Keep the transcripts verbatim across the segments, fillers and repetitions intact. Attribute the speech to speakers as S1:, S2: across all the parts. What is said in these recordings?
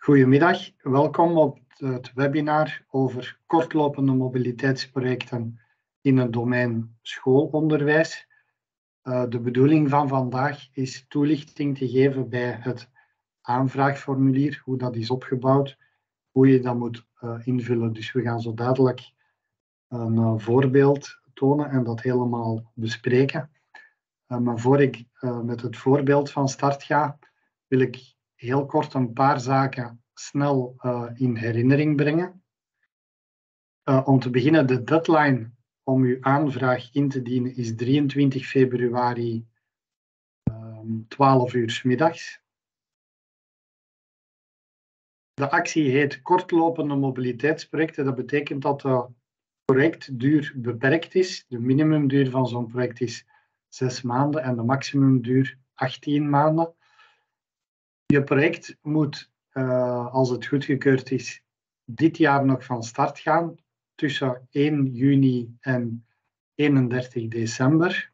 S1: Goedemiddag, welkom op het webinar over kortlopende mobiliteitsprojecten in het domein schoolonderwijs. Uh, de bedoeling van vandaag is toelichting te geven bij het aanvraagformulier, hoe dat is opgebouwd, hoe je dat moet uh, invullen. Dus we gaan zo dadelijk een uh, voorbeeld tonen en dat helemaal bespreken. Uh, maar voor ik uh, met het voorbeeld van start ga, wil ik heel kort een paar zaken snel uh, in herinnering brengen. Uh, om te beginnen, de deadline om uw aanvraag in te dienen is drieëntwintig februari, um, twaalf uur 's middags. De actie heet kortlopende mobiliteitsprojecten. Dat betekent dat de projectduur beperkt is. De minimumduur van zo'n project is zes maanden en de maximumduur achttien maanden. Je project moet, uh, als het goedgekeurd is, dit jaar nog van start gaan, tussen één juni en eenendertig december.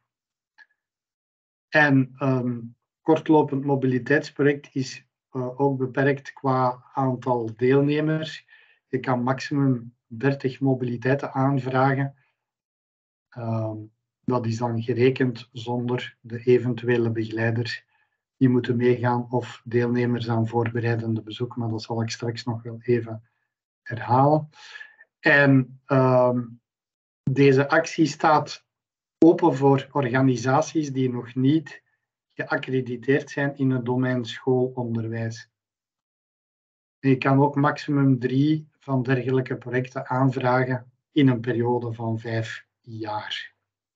S1: En een kortlopend mobiliteitsproject is uh, ook beperkt qua aantal deelnemers. Je kan maximum dertig mobiliteiten aanvragen. Uh, dat is dan gerekend zonder de eventuele begeleiders die moeten meegaan of deelnemers aan voorbereidende bezoek, maar dat zal ik straks nog wel even herhalen. En uh, deze actie staat open voor organisaties die nog niet geaccrediteerd zijn in het domein schoolonderwijs. En je kan ook maximum drie van dergelijke projecten aanvragen in een periode van vijf jaar.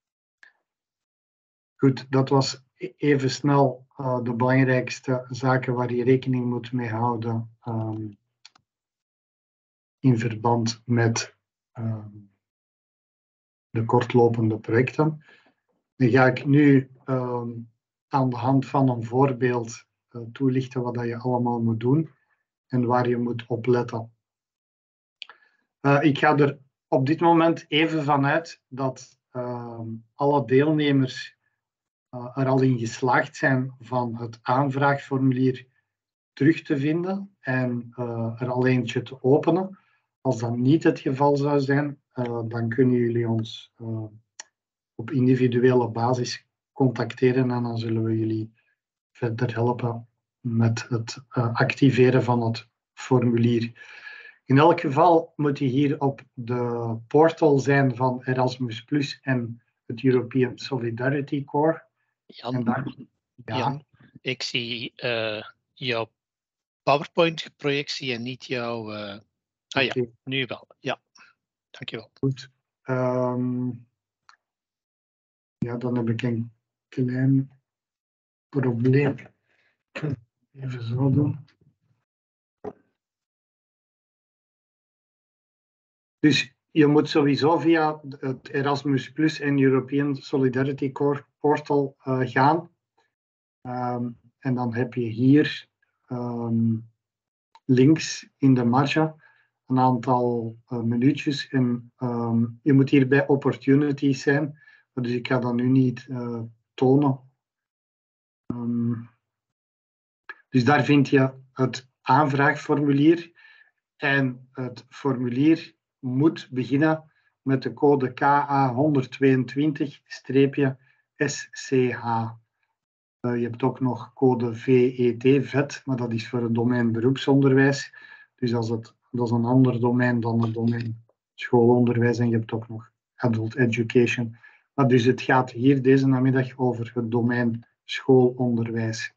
S1: Goed, dat was even snel uh, de belangrijkste zaken waar je rekening moet mee houden um, in verband met um, de kortlopende projecten. Dan ga ik nu um, aan de hand van een voorbeeld uh, toelichten wat dat je allemaal moet doen en waar je moet op letten. Uh, ik ga er op dit moment even vanuit dat uh, alle deelnemers uh, er al in geslaagd zijn van het aanvraagformulier terug te vinden en uh, er al eentje te openen. Als dat niet het geval zou zijn, uh, dan kunnen jullie ons uh, op individuele basis contacteren en dan zullen we jullie verder helpen met het uh, activeren van het formulier. In elk geval moet je hier op de portal zijn van Erasmus Plus en het European Solidarity Corps.
S2: Jan,
S1: en daar, ja.
S2: Jan, ik zie uh, jouw PowerPoint-projectie en niet jouw... Uh... Ah okay. Ja, nu wel. Ja, dankjewel.
S1: Goed. Um, ja, dan heb ik een klein probleem. Even zo doen. Dus je moet sowieso via het Erasmus Plus en European Solidarity Corps portal uh, gaan. Um, en dan heb je hier um, links in de marge een aantal uh, minuutjes. En um, je moet hier bij opportunities zijn. Dus ik ga dat nu niet uh, tonen. Um, dus daar vind je het aanvraagformulier. En het formulier moet beginnen met de code K A honderdtweeëntwintig S C H. Uh, je hebt ook nog code V E T, V E T, maar dat is voor het domein beroepsonderwijs. Dus als het, dat is een ander domein dan het domein schoolonderwijs. En je hebt ook nog adult education. Maar dus het gaat hier deze namiddag over het domein schoolonderwijs.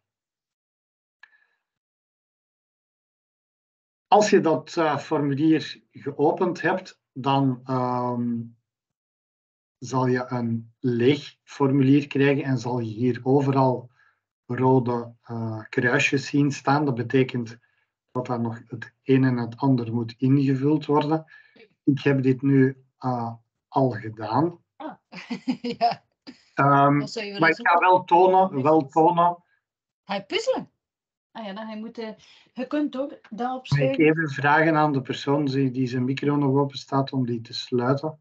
S1: Als je dat uh, formulier geopend hebt, dan um, zal je een leeg formulier krijgen en zal je hier overal rode uh, kruisjes zien staan. Dat betekent dat er nog het een en het ander moet ingevuld worden. Ik heb dit nu uh, al gedaan.
S3: Ah, ja.
S1: Um, maar ik ga wel tonen, wel tonen.
S3: Hij puzzelen. Ah ja, dan hij moet, uh, je kunt ook daarop
S1: schrijven. Ik even vragen aan de persoon die, die zijn micro nog open staat om die te sluiten.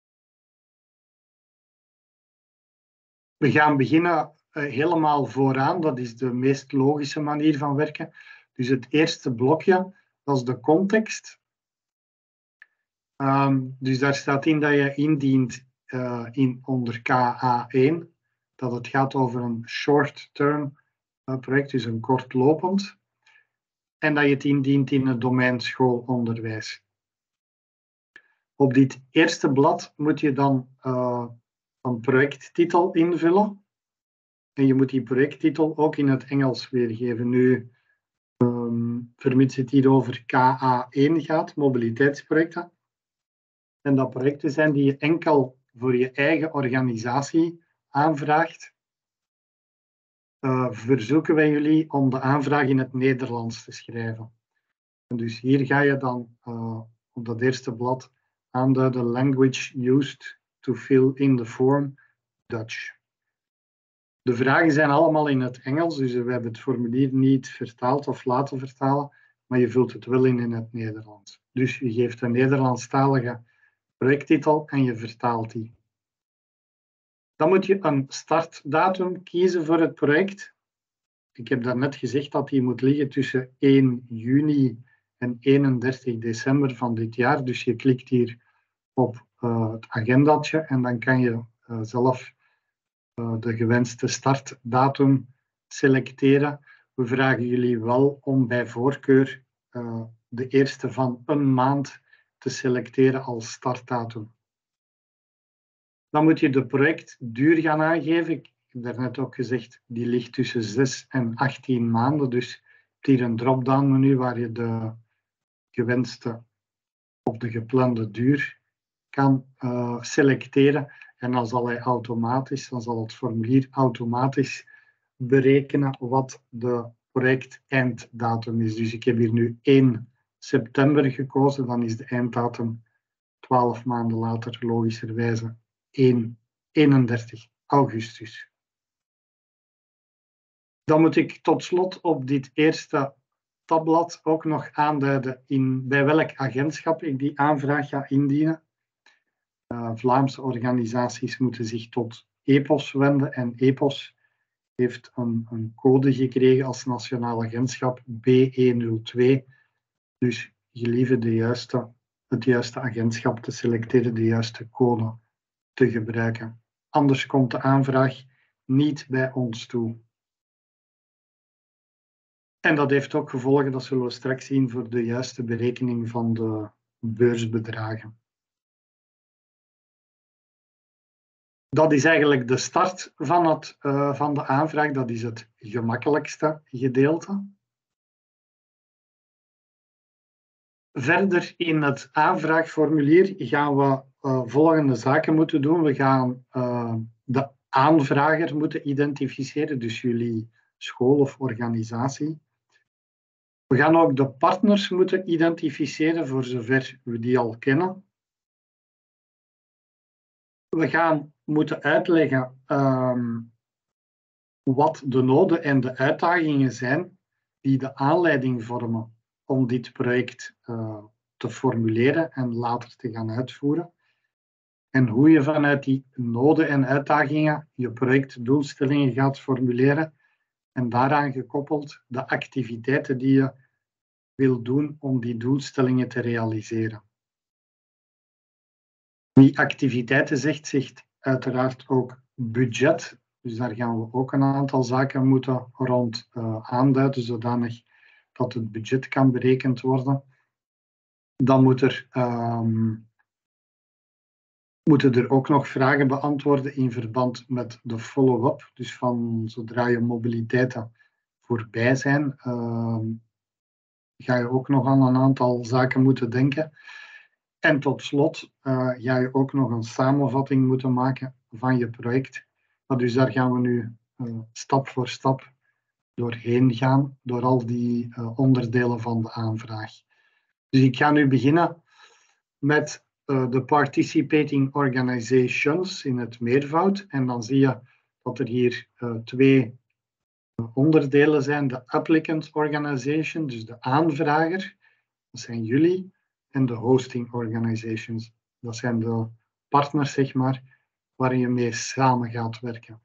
S1: We gaan beginnen uh, helemaal vooraan. Dat is de meest logische manier van werken. Dus het eerste blokje dat is de context. Um, dus daar staat in dat je indient uh, in, onder K A één, dat het gaat over een short-term uh, project, dus een kortlopend. En dat je het indient in het domein schoolonderwijs. Op dit eerste blad moet je dan uh, een projecttitel invullen. En je moet die projecttitel ook in het Engels weergeven. Nu, um, vermits het hier over K A één gaat, mobiliteitsprojecten. En dat projecten zijn die je enkel voor je eigen organisatie aanvraagt. Uh, verzoeken wij jullie om de aanvraag in het Nederlands te schrijven. En dus hier ga je dan uh, op dat eerste blad aanduiden language used to fill in the form Dutch. De vragen zijn allemaal in het Engels, dus we hebben het formulier niet vertaald of laten vertalen, maar je vult het wel in in het Nederlands. Dus je geeft een Nederlandstalige projecttitel en je vertaalt die. Dan moet je een startdatum kiezen voor het project. Ik heb daarnet gezegd dat die moet liggen tussen één juni en eenendertig december van dit jaar. Dus je klikt hier op uh, het agendatje en dan kan je uh, zelf uh, de gewenste startdatum selecteren. We vragen jullie wel om bij voorkeur uh, de eerste van een maand te selecteren als startdatum. Dan moet je de projectduur gaan aangeven. Ik heb daarnet ook gezegd, die ligt tussen zes en achttien maanden. Dus je hebt hier een drop-down menu waar je de gewenste of de geplande duur kan uh, selecteren. En dan zal hij automatisch, dan zal het formulier automatisch berekenen wat de projecteinddatum is. Dus ik heb hier nu één september gekozen, dan is de einddatum twaalf maanden later logischerwijze eenendertig augustus. Dan moet ik tot slot op dit eerste tabblad ook nog aanduiden in bij welk agentschap ik die aanvraag ga indienen. Uh, Vlaamse organisaties moeten zich tot E P O S wenden en E P O S heeft een, een code gekregen als nationaal agentschap B honderdtwee. Dus gelieve de juiste, het juiste agentschap te selecteren, de juiste code te gebruiken. Anders komt de aanvraag niet bij ons toe. En dat heeft ook gevolgen, dat zullen we straks zien, voor de juiste berekening van de beursbedragen. Dat is eigenlijk de start van, het, uh, van de aanvraag. Dat is het gemakkelijkste gedeelte. Verder in het aanvraagformulier gaan we uh, volgende zaken moeten doen. We gaan uh, de aanvrager moeten identificeren, dus jullie school of organisatie. We gaan ook de partners moeten identificeren, voor zover we die al kennen. We gaan moeten uitleggen um, wat de noden en de uitdagingen zijn die de aanleiding vormen om dit project uh, te formuleren en later te gaan uitvoeren. En hoe je vanuit die noden en uitdagingen je projectdoelstellingen gaat formuleren en daaraan gekoppeld de activiteiten die je wil doen om die doelstellingen te realiseren. Die activiteiten zegt zich uiteraard ook budget. Dus daar gaan we ook een aantal zaken moeten rond uh, aanduiden, zodanig dat het budget kan berekend worden. Dan moet er, um, moeten er ook nog vragen beantwoorden in verband met de follow-up. Dus van zodra je mobiliteiten voorbij zijn, uh, ga je ook nog aan een aantal zaken moeten denken. En tot slot uh, ga je ook nog een samenvatting moeten maken van je project. Dus daar gaan we nu uh, stap voor stap doorheen gaan, door al die uh, onderdelen van de aanvraag. Dus ik ga nu beginnen met uh, de participating organizations in het meervoud. En dan zie je dat er hier uh, twee onderdelen zijn. De applicant organization, dus de aanvrager, dat zijn jullie. En de hosting organizations, dat zijn de partners, zeg maar, waar je mee samen gaat werken.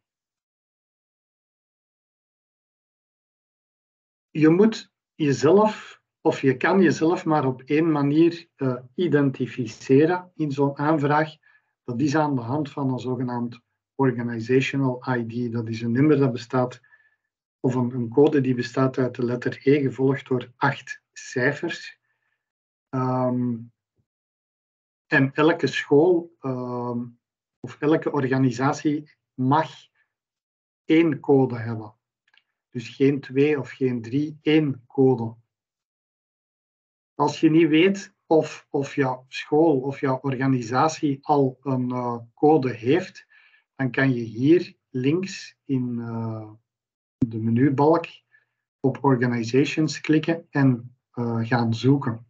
S1: Je moet jezelf of je kan jezelf maar op één manier uh, identificeren in zo'n aanvraag. Dat is aan de hand van een zogenaamd Organizational I D. Dat is een nummer dat bestaat, of een, een code die bestaat uit de letter E, gevolgd door acht cijfers. Um, en elke school um, of elke organisatie mag één code hebben. Dus geen twee of geen drie, één code. Als je niet weet of, of jouw school of jouw organisatie al een uh, code heeft, dan kan je hier links in uh, de menubalk op Organizations klikken en uh, gaan zoeken.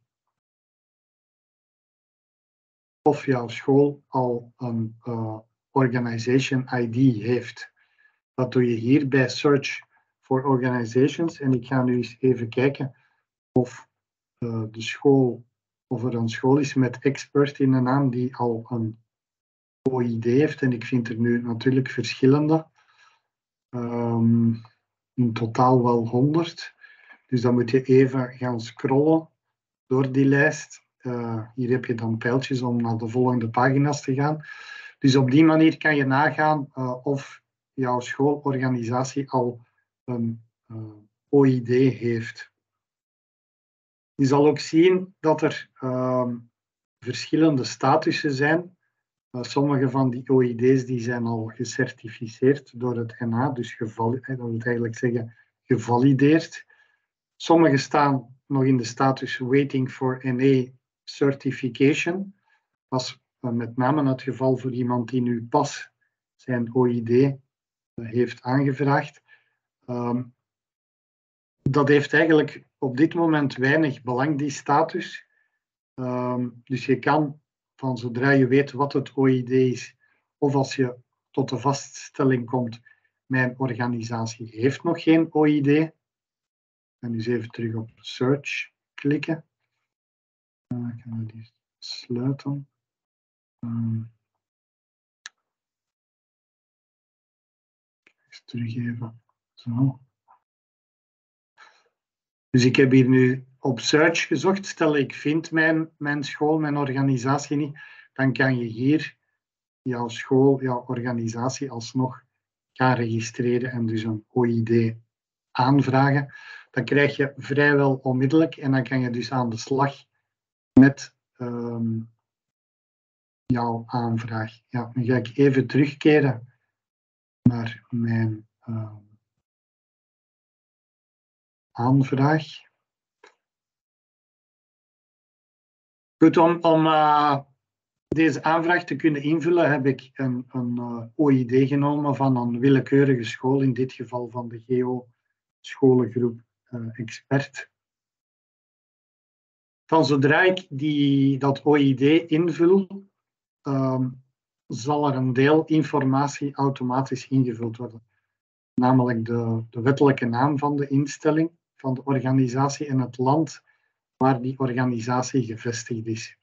S1: Of jouw school al een uh, Organization I D heeft. Dat doe je hier bij Search for Organizations. En ik ga nu eens even kijken of uh, de school, of er een school is met expert in de naam die al een O I D heeft. En ik vind er nu natuurlijk verschillende. Um, in totaal wel honderd. Dus dan moet je even gaan scrollen door die lijst. Uh, hier heb je dan pijltjes om naar de volgende pagina's te gaan. Dus op die manier kan je nagaan uh, of jouw schoolorganisatie al een uh, O I D heeft. Je zal ook zien dat er uh, verschillende statussen zijn. Uh, sommige van die O I D's die zijn al gecertificeerd door het N A, dus dat wil eigenlijk zeggen gevalideerd. Sommige staan nog in de status Waiting for N A Certification. Dat is uh, met name het geval voor iemand die nu pas zijn O I D uh, heeft aangevraagd. Um, dat heeft eigenlijk op dit moment weinig belang, die status. Um, dus je kan, van zodra je weet wat het O I D is, of als je tot de vaststelling komt, mijn organisatie heeft nog geen O I D. En dus even terug op Search klikken. Uh, ik ga die sluiten. Um, eens terug even. Zo. Dus ik heb hier nu op Search gezocht. Stel ik vind mijn, mijn school, mijn organisatie niet, dan kan je hier jouw school, jouw organisatie alsnog gaan registreren en dus een O I D aanvragen. Dat krijg je vrijwel onmiddellijk en dan kan je dus aan de slag met um, jouw aanvraag. Ja, dan ga ik even terugkeren naar mijn uh, aanvraag. Goed, om, om uh, deze aanvraag te kunnen invullen heb ik een, een uh, O I D genomen van een willekeurige school, in dit geval van de G O scholengroep uh, expert. Van zodra ik die, dat O I D invul, um, zal er een deel informatie automatisch ingevuld worden. Namelijk de, de wettelijke naam van de instelling, van de organisatie en het land waar die organisatie gevestigd is.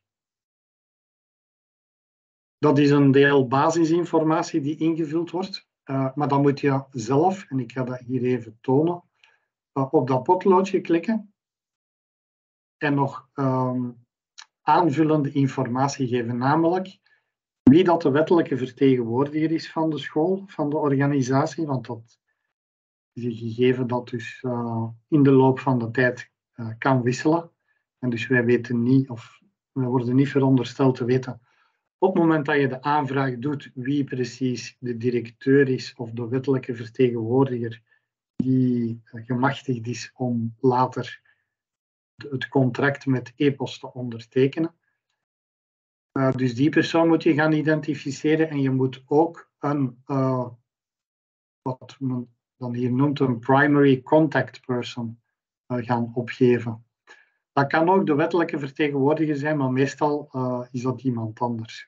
S1: Dat is een deel basisinformatie die ingevuld wordt, uh, maar dan moet je zelf, en ik ga dat hier even tonen, uh, op dat potloodje klikken en nog um, aanvullende informatie geven, namelijk wie dat de wettelijke vertegenwoordiger is van de school, van de organisatie, want dat is een gegeven dat dus uh, in de loop van de tijd uh, kan wisselen. En dus wij weten niet, of we worden niet verondersteld te weten, op het moment dat je de aanvraag doet, wie precies de directeur is of de wettelijke vertegenwoordiger die uh, gemachtigd is om later de, het contract met E-post te ondertekenen. Uh, dus die persoon moet je gaan identificeren en je moet ook een, uh, wat men dan hier noemt, een primary contact person uh, gaan opgeven. Dat kan ook de wettelijke vertegenwoordiger zijn, maar meestal uh, is dat iemand anders.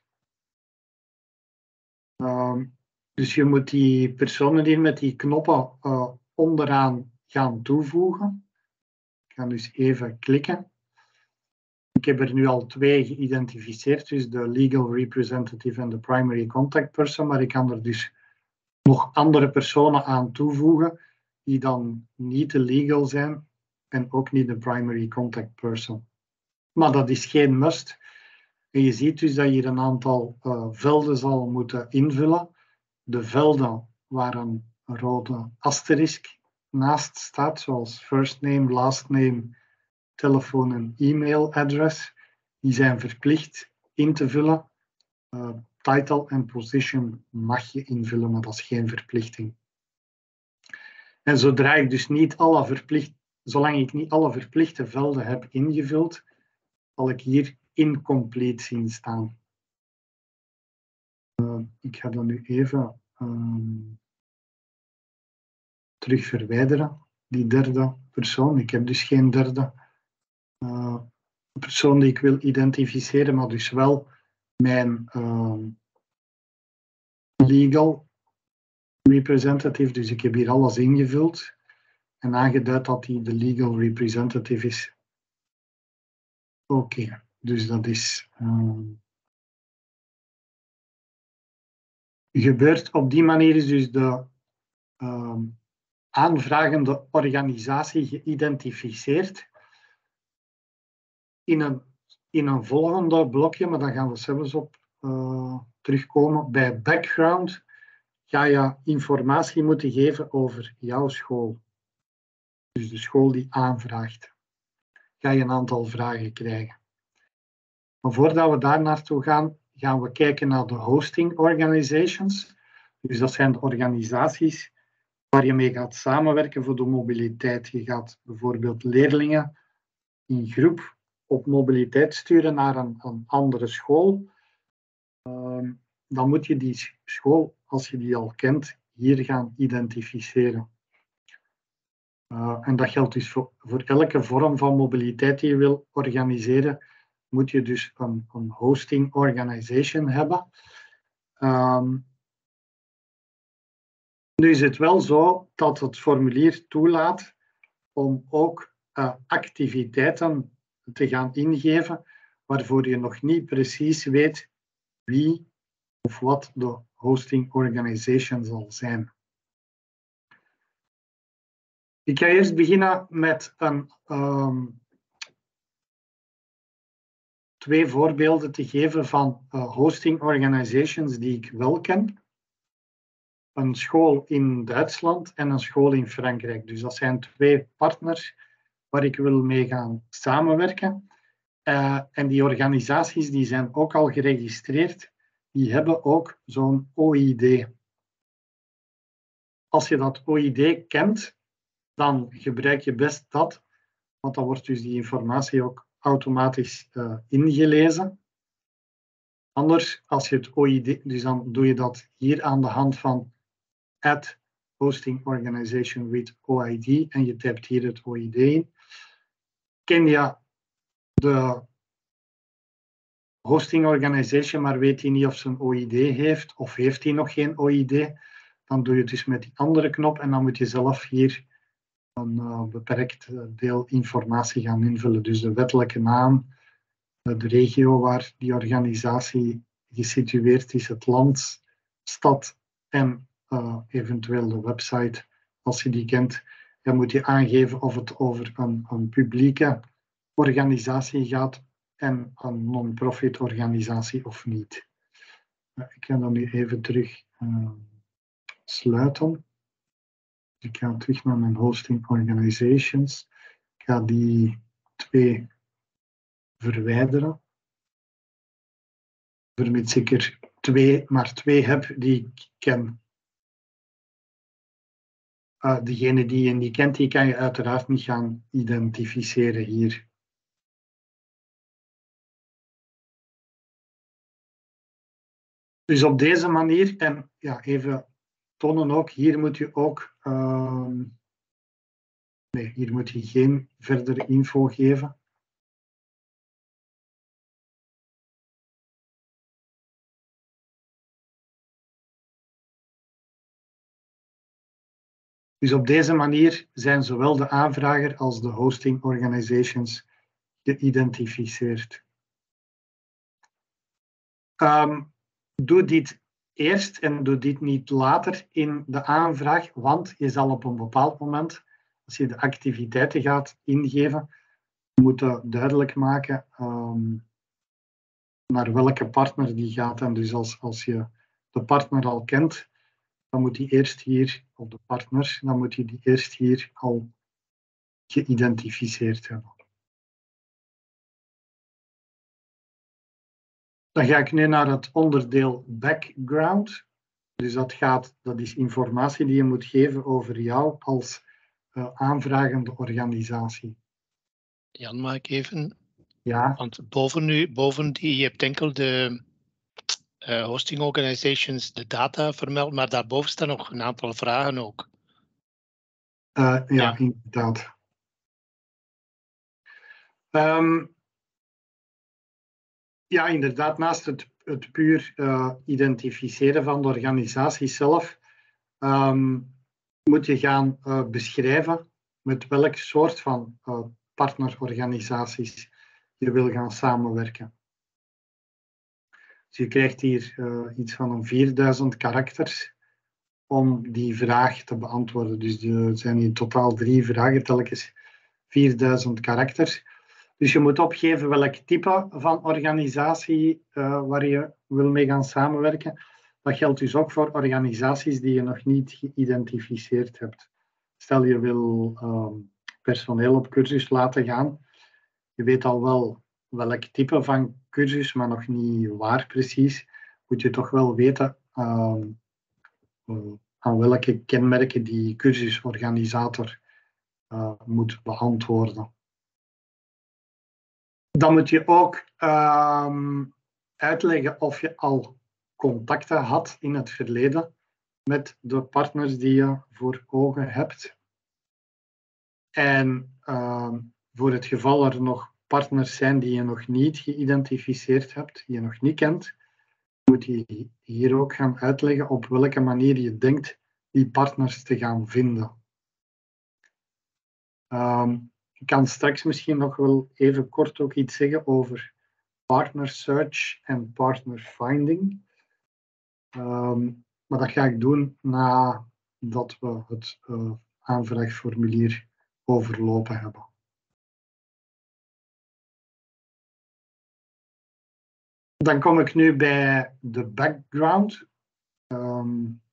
S1: Uh, dus je moet die personen hier met die knoppen uh, onderaan gaan toevoegen. Ik ga dus even klikken. Ik heb er nu al twee geïdentificeerd, dus de legal representative en de primary contact person, maar ik kan er dus nog andere personen aan toevoegen die dan niet te legal zijn. en ook niet de primary contact person. Maar dat is geen must. En je ziet dus dat je hier een aantal uh, velden zal moeten invullen. De velden waar een rode asterisk naast staat, zoals first name, last name, telefoon en e-mailadres, die zijn verplicht in te vullen. Uh, title en position mag je invullen, maar dat is geen verplichting. En zodra ik dus niet alle verplicht, zolang ik niet alle verplichte velden heb ingevuld, zal ik hier incomplete zien staan. Uh, ik ga dat nu even um, terug verwijderen, die derde persoon. Ik heb dus geen derde uh, persoon die ik wil identificeren, maar dus wel mijn uh, legal representative. Dus ik heb hier alles ingevuld en aangeduid dat hij de legal representative is. Oké, okay, dus dat is uh, gebeurd. Op die manier is dus de uh, aanvragende organisatie geïdentificeerd. In een, in een volgende blokje, maar daar gaan we zelfs op uh, terugkomen. Bij background ga je informatie moeten geven over jouw school. Dus de school die aanvraagt. Ga je een aantal vragen krijgen. Maar voordat we daar naartoe gaan, gaan we kijken naar de hosting organizations. Dus dat zijn de organisaties waar je mee gaat samenwerken voor de mobiliteit. Je gaat bijvoorbeeld leerlingen in groep op mobiliteit sturen naar een, een andere school. Uh, dan moet je die school, als je die al kent, hier gaan identificeren. Uh, en dat geldt dus voor, voor elke vorm van mobiliteit die je wil organiseren, moet je dus een, een hosting organization hebben. Um, nu is het wel zo dat het formulier toelaat om ook uh, activiteiten te gaan ingeven waarvoor je nog niet precies weet wie of wat de hosting organization zal zijn. Ik ga eerst beginnen met een, um, twee voorbeelden te geven van uh, hosting organizations die ik wel ken. Een school in Duitsland en een school in Frankrijk. Dus dat zijn twee partners waar ik wil mee gaan samenwerken. Uh, en die organisaties die zijn ook al geregistreerd. Die hebben ook zo'n O I D. Als je dat O I D kent, dan gebruik je best dat, want dan wordt dus die informatie ook automatisch uh, ingelezen. Anders, als je het O I D, dus dan doe je dat hier aan de hand van add hosting organization with O I D en je typt hier het O I D in. Ken je de hosting organization, maar weet hij niet of ze een O I D heeft of heeft hij nog geen O I D, dan doe je het dus met die andere knop en dan moet je zelf hier een uh, beperkt deel informatie gaan invullen. Dus de wettelijke naam, uh, de regio waar die organisatie gesitueerd is, het land, stad en uh, eventueel de website, als je die kent. Dan moet je aangeven of het over een, een publieke organisatie gaat en een non-profit organisatie of niet. Uh, ik ga dan nu even terug uh, sluiten. Ik ga terug naar mijn hosting organizations. Ik ga die twee verwijderen. Vermits ik er twee, maar twee heb die ik ken. Uh, degene die je niet kent, die kan je uiteraard niet gaan identificeren hier. Dus op deze manier, en ja, even tonen ook, hier moet je ook, uh, nee, hier moet je geen verdere info geven. Dus op deze manier zijn zowel de aanvrager als de hosting organizations geïdentificeerd. Um, doe dit eerst en doe dit niet later in de aanvraag, want je zal op een bepaald moment, als je de activiteiten gaat ingeven, moet je duidelijk maken um, naar welke partner die gaat. En dus als, als je de partner al kent, dan moet die eerst hier, of de partner, dan moet je die eerst hier al geïdentificeerd hebben. Dan ga ik nu naar het onderdeel background. Dus dat, gaat, dat is informatie die je moet geven over jou als uh, aanvragende organisatie.
S2: Jan, mag ik even?
S1: Ja.
S2: Want boven, nu, boven die, je hebt enkel de uh, hosting organizations, de data vermeld, maar daarboven staan nog een aantal vragen ook.
S1: Uh, ja, ja, inderdaad. Um, ja, inderdaad, naast het, het puur uh, identificeren van de organisatie zelf, um, moet je gaan uh, beschrijven met welk soort van uh, partnerorganisaties je wil gaan samenwerken. Dus je krijgt hier uh, iets van een vierduizend karakters om die vraag te beantwoorden. Dus er zijn in totaal drie vragen, telkens vierduizend karakters. Dus je moet opgeven welk type van organisatie uh, waar je wil mee gaan samenwerken. Dat geldt dus ook voor organisaties die je nog niet geïdentificeerd hebt. Stel je wil uh, personeel op cursus laten gaan. Je weet al wel welk type van cursus, maar nog niet waar precies. Moet je toch wel weten uh, uh, aan welke kenmerken die cursusorganisator uh, moet beantwoorden. Dan moet je ook um, uitleggen of je al contacten had in het verleden met de partners die je voor ogen hebt. En um, voor het geval er nog partners zijn die je nog niet geïdentificeerd hebt, die je nog niet kent, moet je hier ook gaan uitleggen op welke manier je denkt die partners te gaan vinden. Um, Ik kan straks misschien nog wel even kort ook iets zeggen over partner search en partner finding. Um, maar dat ga ik doen nadat we het uh, aanvraagformulier overlopen hebben. Dan kom ik nu bij de background. Um,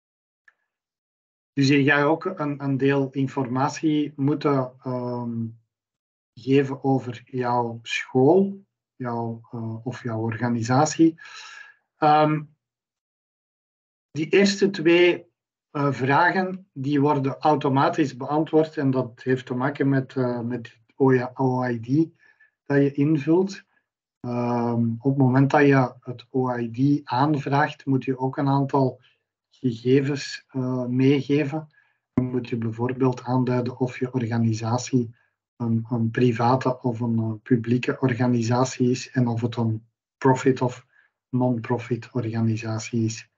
S1: dus hier ga je ook een, een deel informatie moeten um, geven over jouw school, jouw, uh, of jouw organisatie. Um, die eerste twee uh, vragen die worden automatisch beantwoord en dat heeft te maken met, uh, met O I D dat je invult. Um, op het moment dat je het O I D aanvraagt, moet je ook een aantal gegevens uh, meegeven. Dan moet je bijvoorbeeld aanduiden of je organisatie een, een private of een uh, publieke organisatie is en of het een profit of non-profit organisatie is.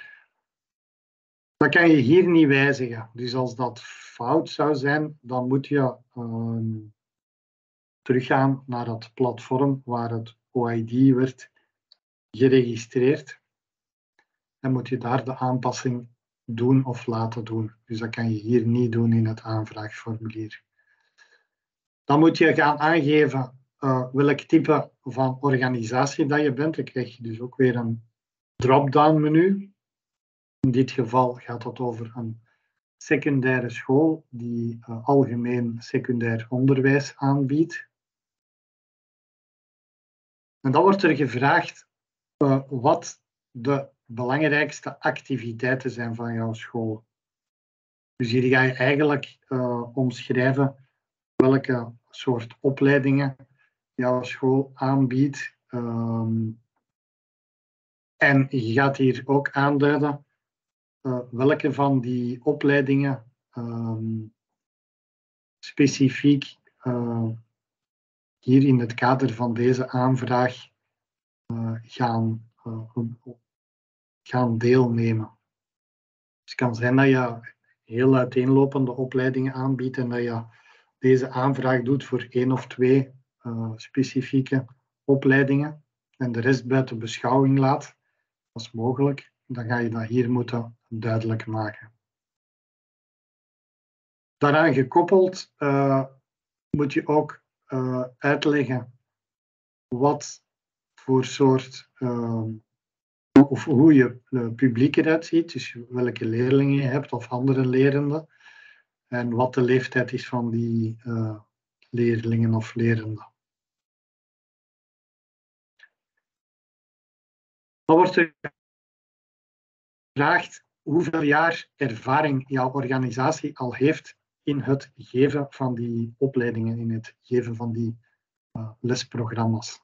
S1: Dat kan je hier niet wijzigen. Dus als dat fout zou zijn, dan moet je um, teruggaan naar het platform waar het O I D werd geregistreerd. En moet je daar de aanpassing doen of laten doen. Dus dat kan je hier niet doen in het aanvraagformulier. Dan moet je gaan aangeven uh, welk type van organisatie dat je bent. Dan krijg je dus ook weer een drop-down menu. In dit geval gaat het over een secundaire school die uh, algemeen secundair onderwijs aanbiedt. En dan wordt er gevraagd uh, wat de belangrijkste activiteiten zijn van jouw school. Dus hier ga je eigenlijk uh, omschrijven welke soort opleidingen jouw school aanbiedt. Um, en je gaat hier ook aanduiden uh, welke van die opleidingen um, specifiek uh, hier in het kader van deze aanvraag uh, gaan, uh, gaan deelnemen. Dus het kan zijn dat je heel uiteenlopende opleidingen aanbiedt en dat je deze aanvraag doet voor één of twee uh, specifieke opleidingen en de rest buiten beschouwing laat, dat is mogelijk. Dan ga je dat hier moeten duidelijk maken. Daaraan gekoppeld uh, moet je ook uh, uitleggen wat voor soort, uh, of hoe je uh, publiek eruit ziet, dus welke leerlingen je hebt of andere lerenden, en wat de leeftijd is van die uh, leerlingen of lerenden. Dan wordt er gevraagd hoeveel jaar ervaring jouw organisatie al heeft in het geven van die opleidingen, in het geven van die uh, lesprogramma's.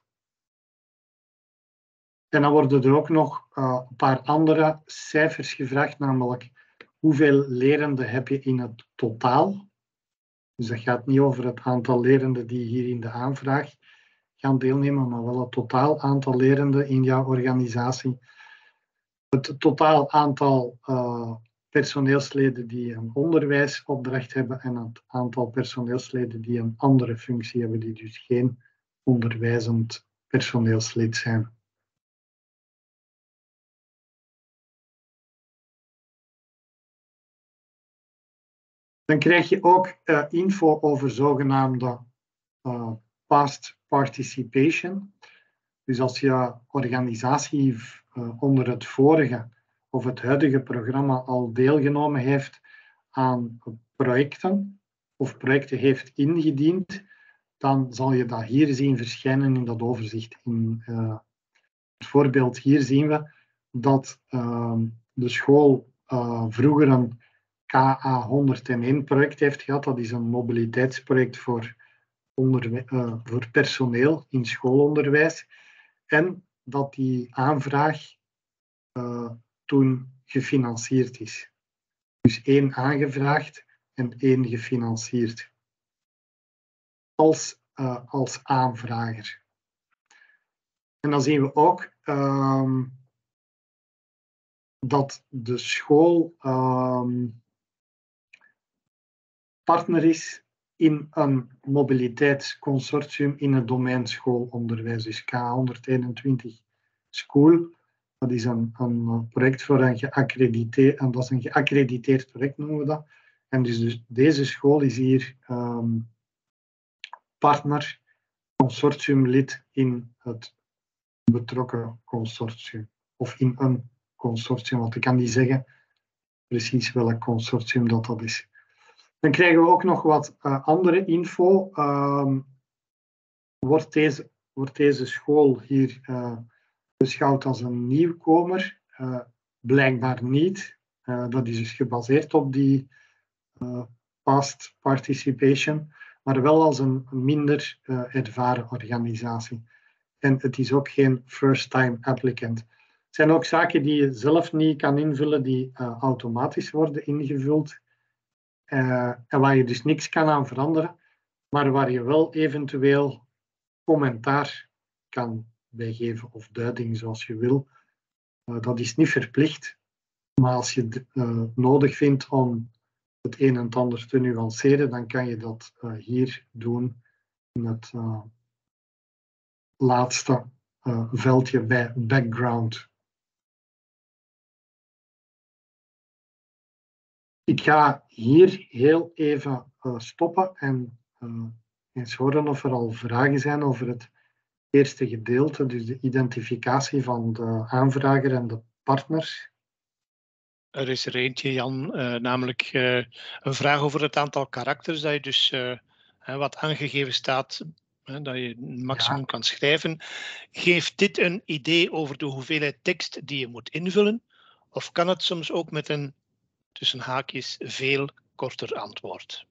S1: En dan worden er ook nog uh, een paar andere cijfers gevraagd, namelijk hoeveel lerenden heb je in het totaal. Dus dat gaat niet over het aantal lerenden die hier in de aanvraag gaan deelnemen, maar wel het totaal aantal lerenden in jouw organisatie. Het totaal aantal uh, personeelsleden die een onderwijsopdracht hebben en het aantal personeelsleden die een andere functie hebben, die dus geen onderwijzend personeelslid zijn. Dan krijg je ook uh, info over zogenaamde uh, past participation. Dus als je organisatie uh, onder het vorige of het huidige programma al deelgenomen heeft aan projecten of projecten heeft ingediend, dan zal je dat hier zien verschijnen in dat overzicht. In uh, het voorbeeld hier zien we dat uh, de school uh, vroeger een K A honderdéén project heeft gehad. Dat is een mobiliteitsproject voor, uh, voor personeel in schoolonderwijs. En dat die aanvraag uh, toen gefinancierd is. Dus één aangevraagd en één gefinancierd. Als, uh, als aanvrager. En dan zien we ook uh, dat de school uh, partner is in een mobiliteitsconsortium in het domein schoolonderwijs. Dus K honderdeenentwintig School. Dat is een, een project voor een geaccrediteerd, en dat is een geaccrediteerd project noemen we dat. En dus, dus deze school is hier um, partner, consortiumlid in het betrokken consortium. Of in een consortium, want ik kan niet zeggen precies welk consortium dat, dat is. Dan krijgen we ook nog wat uh, andere info. Uh, wordt, deze, wordt deze school hier uh, beschouwd als een nieuwkomer? Uh, blijkbaar niet. Uh, dat is dus gebaseerd op die uh, past participation, maar wel als een minder uh, ervaren organisatie. En het is ook geen first-time applicant. Het zijn ook zaken die je zelf niet kan invullen, die uh, automatisch worden ingevuld. Uh, en waar je dus niks kan aan veranderen, maar waar je wel eventueel commentaar kan bij geven of duiding zoals je wil. Uh, dat is niet verplicht, maar als je uh, nodig vindt om het een en het ander te nuanceren, dan kan je dat uh, hier doen in het uh, laatste uh, veldje bij background. Ik ga hier heel even uh, stoppen en uh, eens horen of er al vragen zijn over het eerste gedeelte, dus de identificatie van de aanvrager en de partners.
S2: Er is er eentje, Jan, uh, namelijk uh, een vraag over het aantal karakters, dat je dus uh, wat aangegeven staat, uh, dat je een maximum ja. kan schrijven. Geeft dit een idee over de hoeveelheid tekst die je moet invullen? Of kan het soms ook met een, tussen haakjes, veel korter antwoord?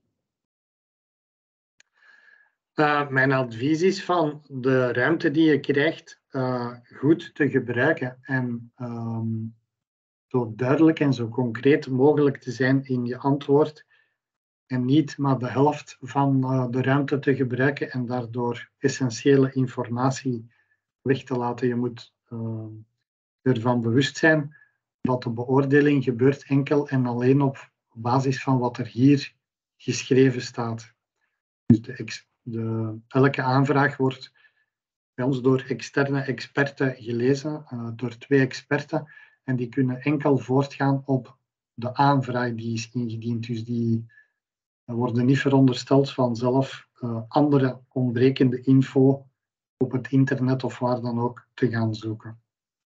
S1: Uh, mijn advies is van de ruimte die je krijgt uh, goed te gebruiken en um, zo duidelijk en zo concreet mogelijk te zijn in je antwoord en niet maar de helft van uh, de ruimte te gebruiken en daardoor essentiële informatie weg te laten. Je moet uh, ervan bewust zijn dat de beoordeling gebeurt enkel en alleen op basis van wat er hier geschreven staat. Dus de ex de, elke aanvraag wordt bij ons door externe experten gelezen, uh, door twee experten, en die kunnen enkel voortgaan op de aanvraag die is ingediend. Dus die We worden niet verondersteld vanzelf uh, andere ontbrekende info op het internet of waar dan ook te gaan zoeken.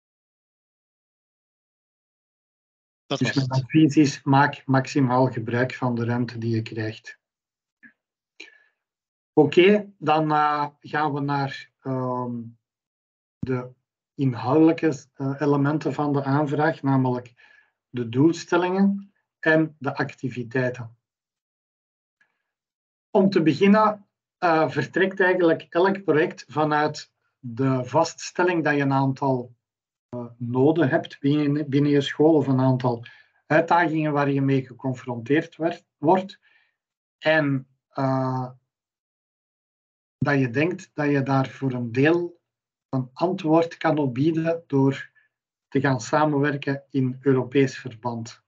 S2: Dat
S1: dus
S2: was
S1: mijn
S2: het.
S1: advies is, maak maximaal gebruik van de ruimte die je krijgt. Oké, okay, dan uh, gaan we naar um, de inhoudelijke uh, elementen van de aanvraag, namelijk de doelstellingen en de activiteiten. Om te beginnen uh, vertrekt eigenlijk elk project vanuit de vaststelling dat je een aantal uh, noden hebt binnen, binnen je school of een aantal uitdagingen waar je mee geconfronteerd werd, wordt. En uh, dat je denkt dat je daar voor een deel een antwoord kan op bieden door te gaan samenwerken in Europees verband.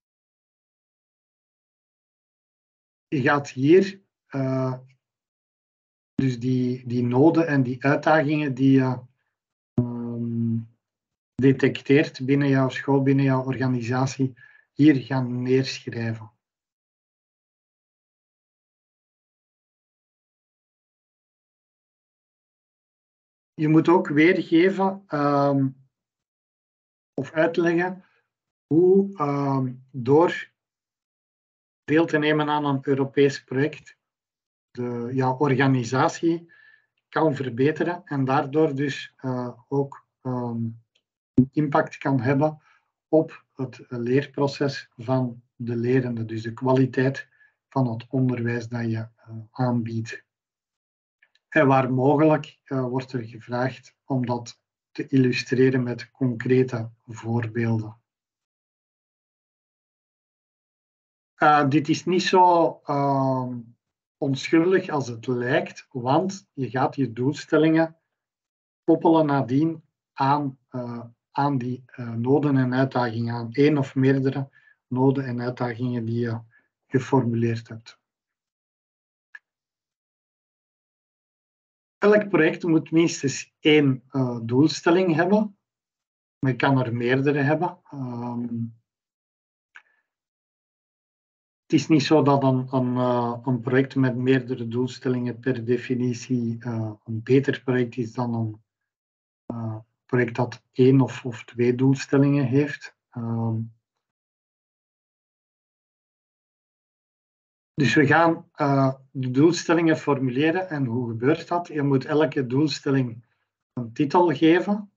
S1: Je gaat hier uh, dus die, die noden en die uitdagingen die je um, detecteert binnen jouw school, binnen jouw organisatie, hier gaan neerschrijven. Je moet ook weergeven um, of uitleggen hoe um, door deel te nemen aan een Europees project de, jouw organisatie kan verbeteren en daardoor dus uh, ook um, impact kan hebben op het leerproces van de lerende, dus de kwaliteit van het onderwijs dat je uh, aanbiedt. En waar mogelijk uh, wordt er gevraagd om dat te illustreren met concrete voorbeelden. Uh, dit is niet zo uh, onschuldig als het lijkt, want je gaat je doelstellingen koppelen nadien aan, uh, aan die uh, noden en uitdagingen, aan één of meerdere noden en uitdagingen die je geformuleerd hebt. Elk project moet minstens één uh, doelstelling hebben, maar je kan er meerdere hebben. Um, Het is niet zo dat een, een, een project met meerdere doelstellingen per definitie uh, een beter project is dan een uh, project dat één of, of twee doelstellingen heeft. Um, dus we gaan uh, de doelstellingen formuleren en hoe gebeurt dat? Je moet elke doelstelling een titel geven.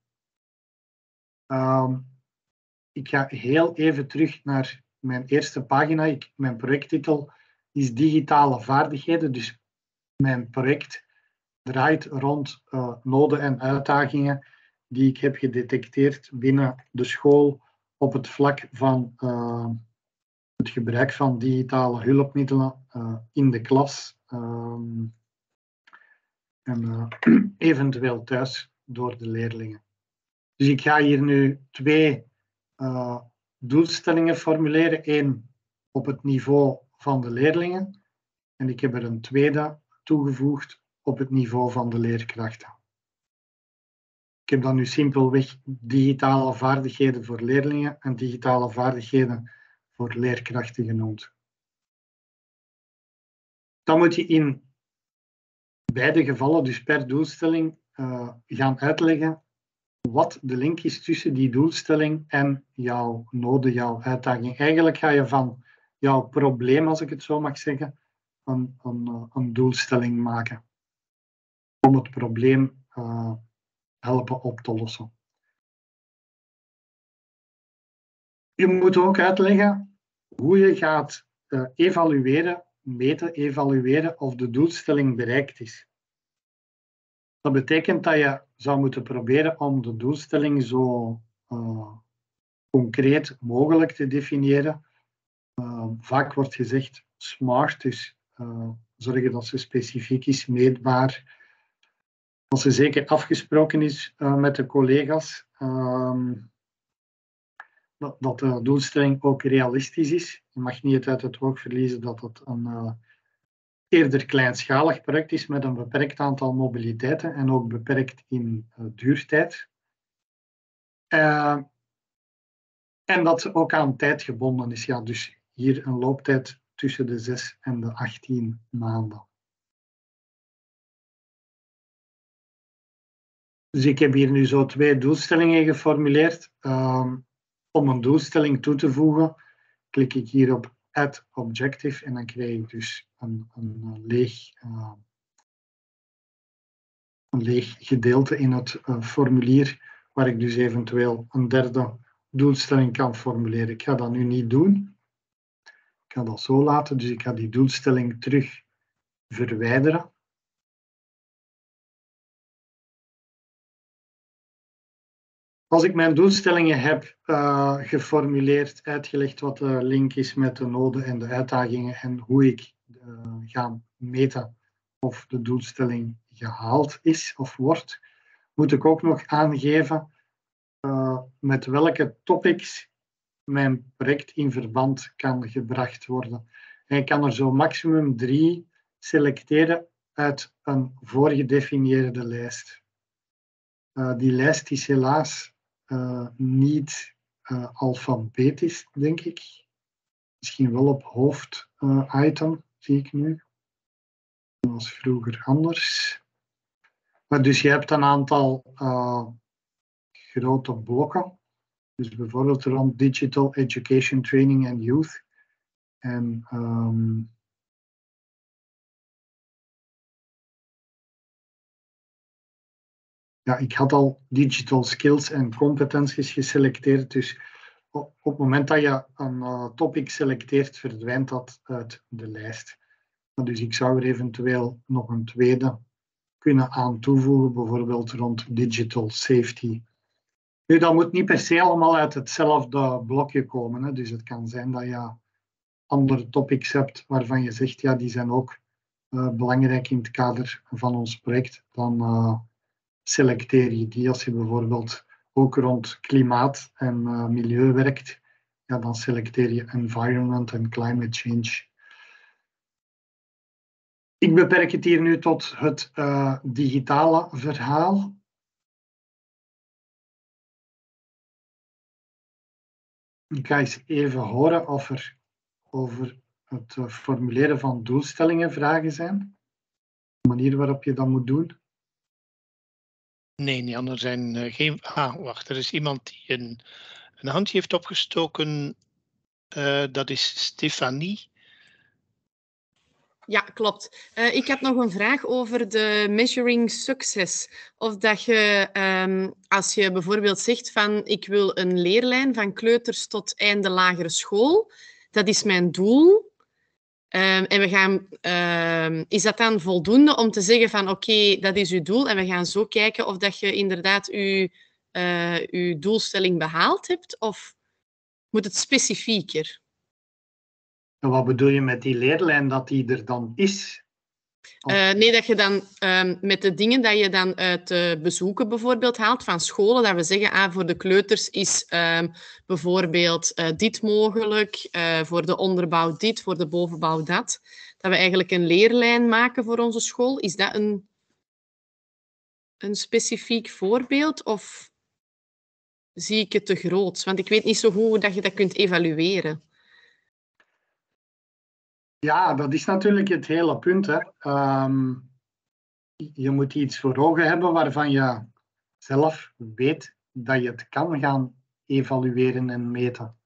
S1: Um, ik ga heel even terug naar mijn eerste pagina. Ik, mijn projecttitel is digitale vaardigheden. Dus mijn project draait rond uh, noden en uitdagingen die ik heb gedetecteerd binnen de school op het vlak van uh, het gebruik van digitale hulpmiddelen uh, in de klas um, en uh, eventueel thuis door de leerlingen. Dus ik ga hier nu twee uh, doelstellingen formuleren. Eén op het niveau van de leerlingen en ik heb er een tweede toegevoegd op het niveau van de leerkrachten. Ik heb dan nu simpelweg digitale vaardigheden voor leerlingen en digitale vaardigheden voor leerkrachten genoemd. Dan moet je in beide gevallen, dus per doelstelling, uh, gaan uitleggen wat de link is tussen die doelstelling en jouw noden, jouw uitdaging. Eigenlijk ga je van jouw probleem, als ik het zo mag zeggen, een, een, een doelstelling maken. Om het probleem uh, helpen op te lossen. Je moet ook uitleggen hoe je gaat uh, evalueren, meten, evalueren of de doelstelling bereikt is. Dat betekent dat je zou moeten proberen om de doelstelling zo uh, concreet mogelijk te definiëren. Uh, vaak wordt gezegd SMART, dus uh, zorgen dat ze specifiek is, meetbaar, dat ze zeker afgesproken is uh, met de collega's, uh, dat, dat de doelstelling ook realistisch is. Je mag niet uit het oog verliezen dat het een uh, eerder kleinschalig project is met een beperkt aantal mobiliteiten en ook beperkt in uh, duurtijd. Uh, en dat ze ook aan tijd gebonden is. Ja, dus hier een looptijd tussen de zes en de achttien maanden. Dus ik heb hier nu zo twee doelstellingen geformuleerd. Um, om een doelstelling toe te voegen, klik ik hier op Add Objective en dan krijg ik dus een, een, leeg, uh, een leeg gedeelte in het uh, formulier, waar ik dus eventueel een derde doelstelling kan formuleren. Ik ga dat nu niet doen. Ik ga dat zo laten, dus ik ga die doelstelling terug verwijderen. Als ik mijn doelstellingen heb uh, geformuleerd, uitgelegd wat de link is met de noden en de uitdagingen en hoe ik uh, ga meten of de doelstelling gehaald is of wordt, moet ik ook nog aangeven uh, met welke topics mijn project in verband kan gebracht worden. En ik kan er zo maximum drie selecteren uit een voorgedefinieerde lijst. Uh, die lijst is helaas Uh, niet uh, alfabetisch, denk ik. Misschien wel op hoofditem, uh, zie ik nu. Dat was vroeger anders. Maar dus je hebt een aantal uh, grote blokken. Dus bijvoorbeeld rond Digital Education, Training and Youth. En um, ja, ik had al digital skills en competenties geselecteerd, dus op het moment dat je een uh, topic selecteert, verdwijnt dat uit de lijst. Dus ik zou er eventueel nog een tweede kunnen aan toevoegen, bijvoorbeeld rond digital safety. Nu, dat moet niet per se allemaal uit hetzelfde blokje komen, hè. Dus het kan zijn dat je andere topics hebt waarvan je zegt, ja, die zijn ook uh, belangrijk in het kader van ons project. Dan uh, selecteer je die. Als je bijvoorbeeld ook rond klimaat en uh, milieu werkt, ja, dan selecteer je environment en climate change. Ik beperk het hier nu tot het uh, digitale verhaal. Ik ga eens even horen of er over het uh, formuleren van doelstellingen vragen zijn. De manier waarop je dat moet doen.
S2: Nee, Jan, er zijn uh, geen... Ah, wacht, er is iemand die een, een handje heeft opgestoken. Uh, dat is Stefanie.
S4: Ja, klopt. Uh, ik had nog een vraag over de measuring success. Of dat je, um, als je bijvoorbeeld zegt van ik wil een leerlijn van kleuters tot einde lagere school, dat is mijn doel. Um, en we gaan, um, is dat dan voldoende om te zeggen van oké, okay, dat is uw doel en we gaan zo kijken of dat je inderdaad uw, uh, uw doelstelling behaald hebt? Of moet het specifieker?
S1: En wat bedoel je met die leerlijn, dat die er dan is?
S4: Uh, nee, dat je dan um, met de dingen dat je dan uit uh, bezoeken bijvoorbeeld haalt van scholen, dat we zeggen, ah, voor de kleuters is um, bijvoorbeeld uh, dit mogelijk, uh, voor de onderbouw dit, voor de bovenbouw dat. Dat we eigenlijk een leerlijn maken voor onze school. Is dat een, een specifiek voorbeeld of zie ik het te groot? Want ik weet niet zo goed dat je dat kunt evalueren.
S1: Ja, dat is natuurlijk het hele punt, hè. Um, je moet iets voor ogen hebben waarvan je zelf weet dat je het kan gaan evalueren en meten.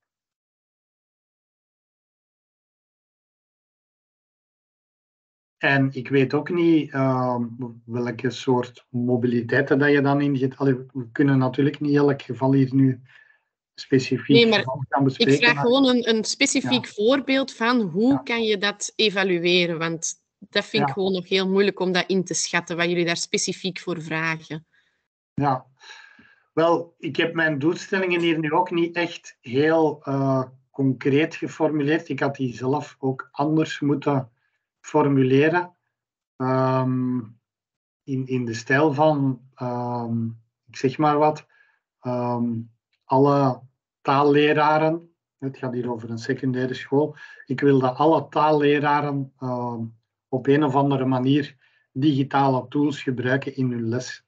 S1: En ik weet ook niet um, welke soort mobiliteiten dat je dan inzet. Allee, we kunnen natuurlijk niet elk geval hier nu specifiek
S4: nee, maar
S1: gaan bespreken.
S4: Ik vraag
S1: maar...
S4: gewoon een, een specifiek ja. voorbeeld van hoe
S1: ja.
S4: kan je dat evalueren? Want dat vind ik ja. gewoon nog heel moeilijk om dat in te schatten, wat jullie daar specifiek voor vragen.
S1: Ja, wel, ik heb mijn doelstellingen hier nu ook niet echt heel uh, concreet geformuleerd. Ik had die zelf ook anders moeten formuleren. Um, in, in de stijl van, um, ik zeg maar wat, um, alle taalleraren, het gaat hier over een secundaire school, ik wil dat alle taalleraren uh, op een of andere manier digitale tools gebruiken in hun les.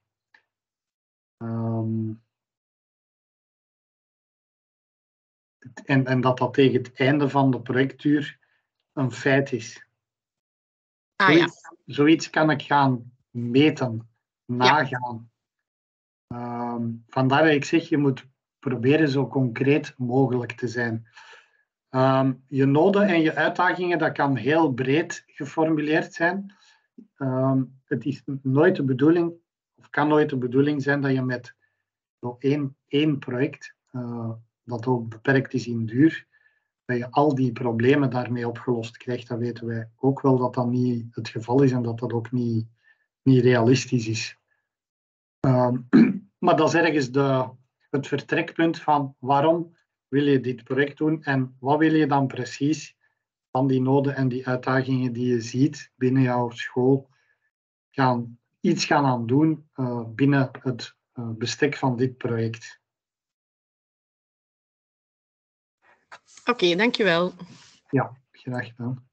S1: Um, en, en dat dat tegen het einde van de projectduur een feit is.
S4: Ah ja.
S1: Zoiets, zoiets kan ik gaan meten, nagaan. Ja. Um, vandaar dat ik zeg, je moet proberen zo concreet mogelijk te zijn. Um, je noden en je uitdagingen, dat kan heel breed geformuleerd zijn. Um, het is nooit de bedoeling, of kan nooit de bedoeling zijn, dat je met zo één, één project, uh, dat ook beperkt is in duur, dat je al die problemen daarmee opgelost krijgt. Dat weten wij ook wel dat dat niet het geval is en dat dat ook niet, niet realistisch is. Um, maar dat is ergens de, het vertrekpunt van waarom wil je dit project doen en wat wil je dan precies van die noden en die uitdagingen die je ziet binnen jouw school gaan, iets gaan aan doen uh, binnen het uh, bestek van dit project.
S4: Oké, okay, dankjewel.
S1: Ja, graag gedaan.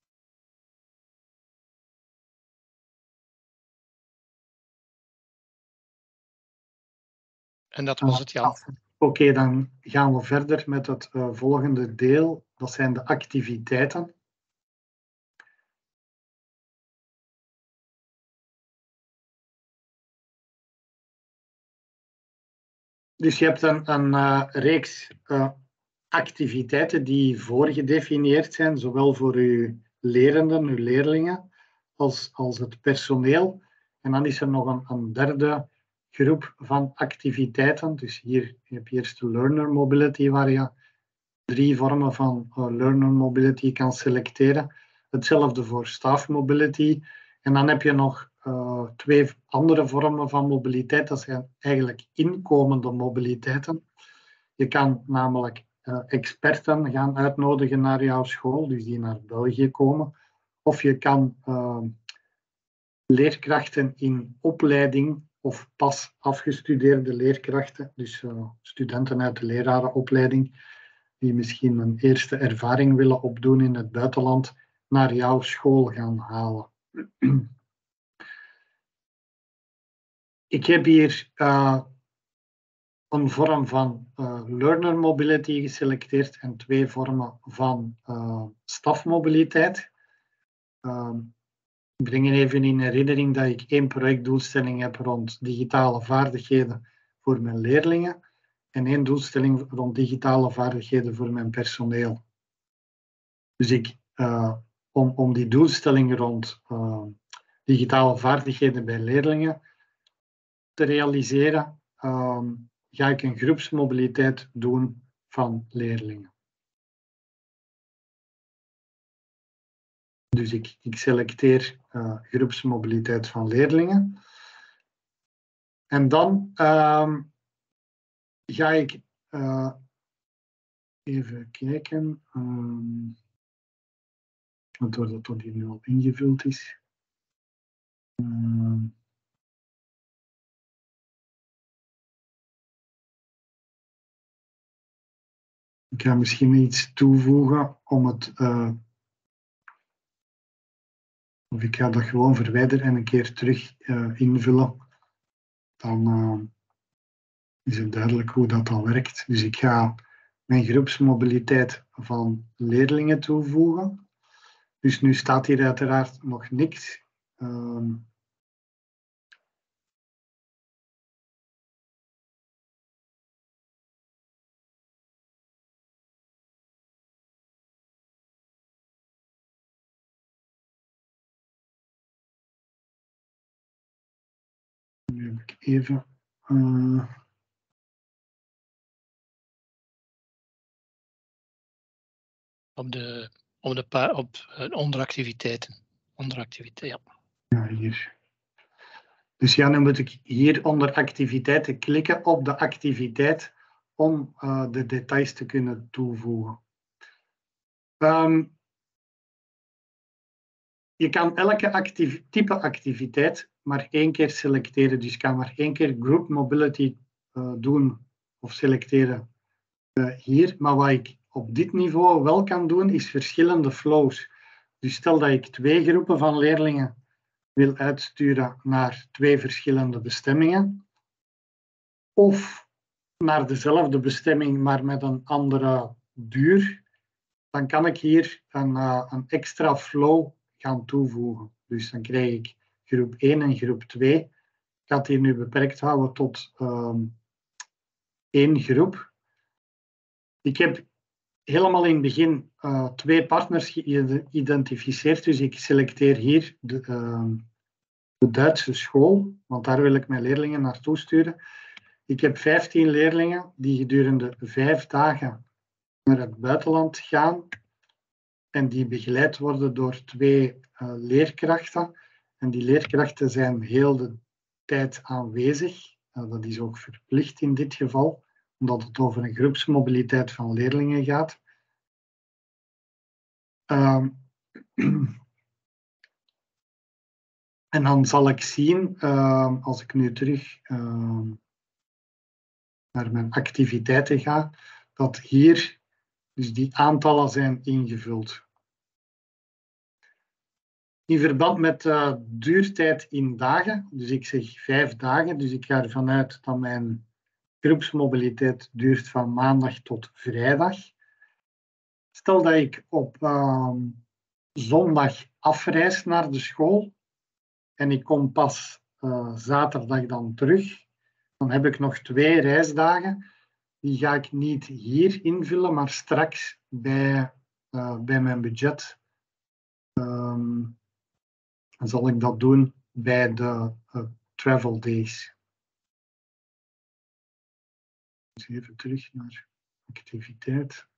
S2: En dat was het, Jan.
S1: Oké, okay, dan gaan we verder met het uh, volgende deel. Dat zijn de activiteiten. Dus je hebt een, een uh, reeks uh, activiteiten die voorgedefinieerd zijn, zowel voor uw lerenden, uw leerlingen, als, als het personeel. En dan is er nog een, een derde groep van activiteiten. Dus hier heb je eerst de learner mobility, waar je drie vormen van uh, learner mobility kan selecteren. Hetzelfde voor staff mobility. En dan heb je nog uh, twee andere vormen van mobiliteit. Dat zijn eigenlijk inkomende mobiliteiten. Je kan namelijk uh, experten gaan uitnodigen naar jouw school, dus die naar België komen. Of je kan uh, leerkrachten in opleiding of pas afgestudeerde leerkrachten, dus uh, studenten uit de lerarenopleiding, die misschien een eerste ervaring willen opdoen in het buitenland, naar jouw school gaan halen. Ik heb hier uh, een vorm van uh, learner mobility geselecteerd en twee vormen van uh, stafmobiliteit. Uh, ik breng even in herinnering dat ik één projectdoelstelling heb rond digitale vaardigheden voor mijn leerlingen en één doelstelling rond digitale vaardigheden voor mijn personeel. Dus ik, uh, om, om die doelstelling rond uh, digitale vaardigheden bij leerlingen te realiseren, uh, ga ik een groepsmobiliteit doen van leerlingen. Dus ik, ik selecteer uh, groepsmobiliteit van leerlingen. En dan uh, ga ik uh, even kijken, um, doordat dat hier nu al ingevuld is. Uh, ik ga misschien iets toevoegen om het... Uh, Of ik ga dat gewoon verwijderen en een keer terug uh, invullen. Dan uh, is het duidelijk hoe dat dan werkt. Dus ik ga mijn groepsmobiliteit van leerlingen toevoegen. Dus nu staat hier uiteraard nog niks. Uh, Nu heb ik even... Uh,
S2: op de, op de pa op uh, onderactiviteiten. Onderactiviteiten, ja.
S1: Ja, hier. Dus ja, nu moet ik hier onder activiteiten klikken op de activiteit om uh, de details te kunnen toevoegen. Um, je kan elke actief, type activiteit maar één keer selecteren. Dus je kan maar één keer group mobility uh, doen of selecteren uh, hier. Maar wat ik op dit niveau wel kan doen, is verschillende flows. Dus stel dat ik twee groepen van leerlingen wil uitsturen naar twee verschillende bestemmingen. Of naar dezelfde bestemming, maar met een andere duur. dan kan ik hier een, uh, een extra flow gaan toevoegen. Dus dan krijg ik groep één en groep twee. Ik ga het hier nu beperkt houden tot um, één groep. Ik heb helemaal in het begin uh, twee partners geïdentificeerd. Dus ik selecteer hier de, uh, de Duitse school, want daar wil ik mijn leerlingen naartoe sturen. Ik heb vijftien leerlingen die gedurende vijf dagen naar het buitenland gaan en die begeleid worden door twee uh, leerkrachten. En die leerkrachten zijn heel de tijd aanwezig. Uh, dat is ook verplicht in dit geval, omdat het over een groepsmobiliteit van leerlingen gaat. Uh, en dan zal ik zien, uh, als ik nu terug uh, naar mijn activiteiten ga, dat hier dus die aantallen zijn ingevuld. In verband met uh, duurtijd in dagen, dus ik zeg vijf dagen, dus ik ga ervan uit dat mijn groepsmobiliteit duurt van maandag tot vrijdag. Stel dat ik op uh, zondag afreis naar de school en ik kom pas uh, zaterdag dan terug, dan heb ik nog twee reisdagen. Die ga ik niet hier invullen, maar straks bij, uh, bij mijn budget. Um, zal ik dat doen bij de uh, travel days. Dus even terug naar activiteit.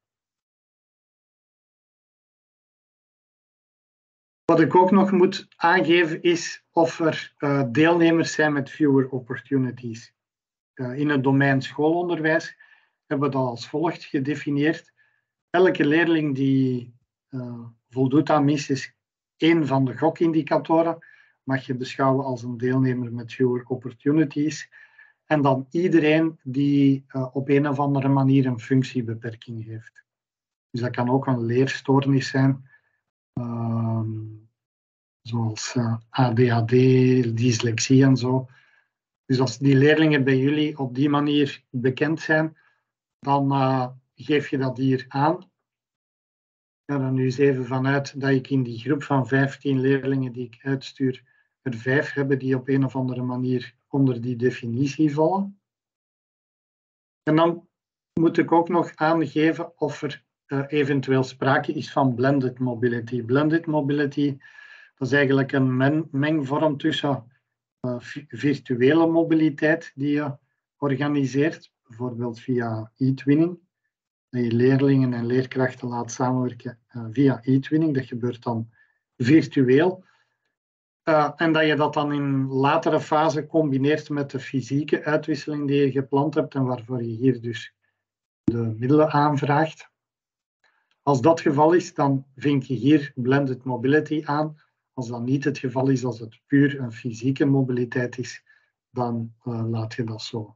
S1: Wat ik ook nog moet aangeven is of er uh, deelnemers zijn met fewer opportunities. Uh, in het domein schoolonderwijs hebben we dat als volgt gedefinieerd. Elke leerling die uh, voldoet aan minstens één van de gokindicatoren mag je beschouwen als een deelnemer met fewer opportunities. En dan iedereen die uh, op een of andere manier een functiebeperking heeft. Dus dat kan ook een leerstoornis zijn, uh, zoals uh, A D H D, dyslexie en zo. Dus als die leerlingen bij jullie op die manier bekend zijn, dan uh, geef je dat hier aan. Ik ga er nu eens even vanuit dat ik in die groep van vijftien leerlingen die ik uitstuur, er vijf hebben die op een of andere manier onder die definitie vallen. En dan moet ik ook nog aangeven of er uh, eventueel sprake is van blended mobility. Blended mobility, dat is eigenlijk een men mengvorm tussen uh, virtuele mobiliteit die je organiseert, bijvoorbeeld via e-twinning. Dat je leerlingen en leerkrachten laat samenwerken uh, via e-twinning. Dat gebeurt dan virtueel. Uh, en dat je dat dan in latere fase combineert met de fysieke uitwisseling die je gepland hebt en waarvoor je hier dus de middelen aanvraagt. Als dat het geval is, dan vink je hier blended mobility aan. Als dat niet het geval is, als het puur een fysieke mobiliteit is, dan uh, laat je dat zo.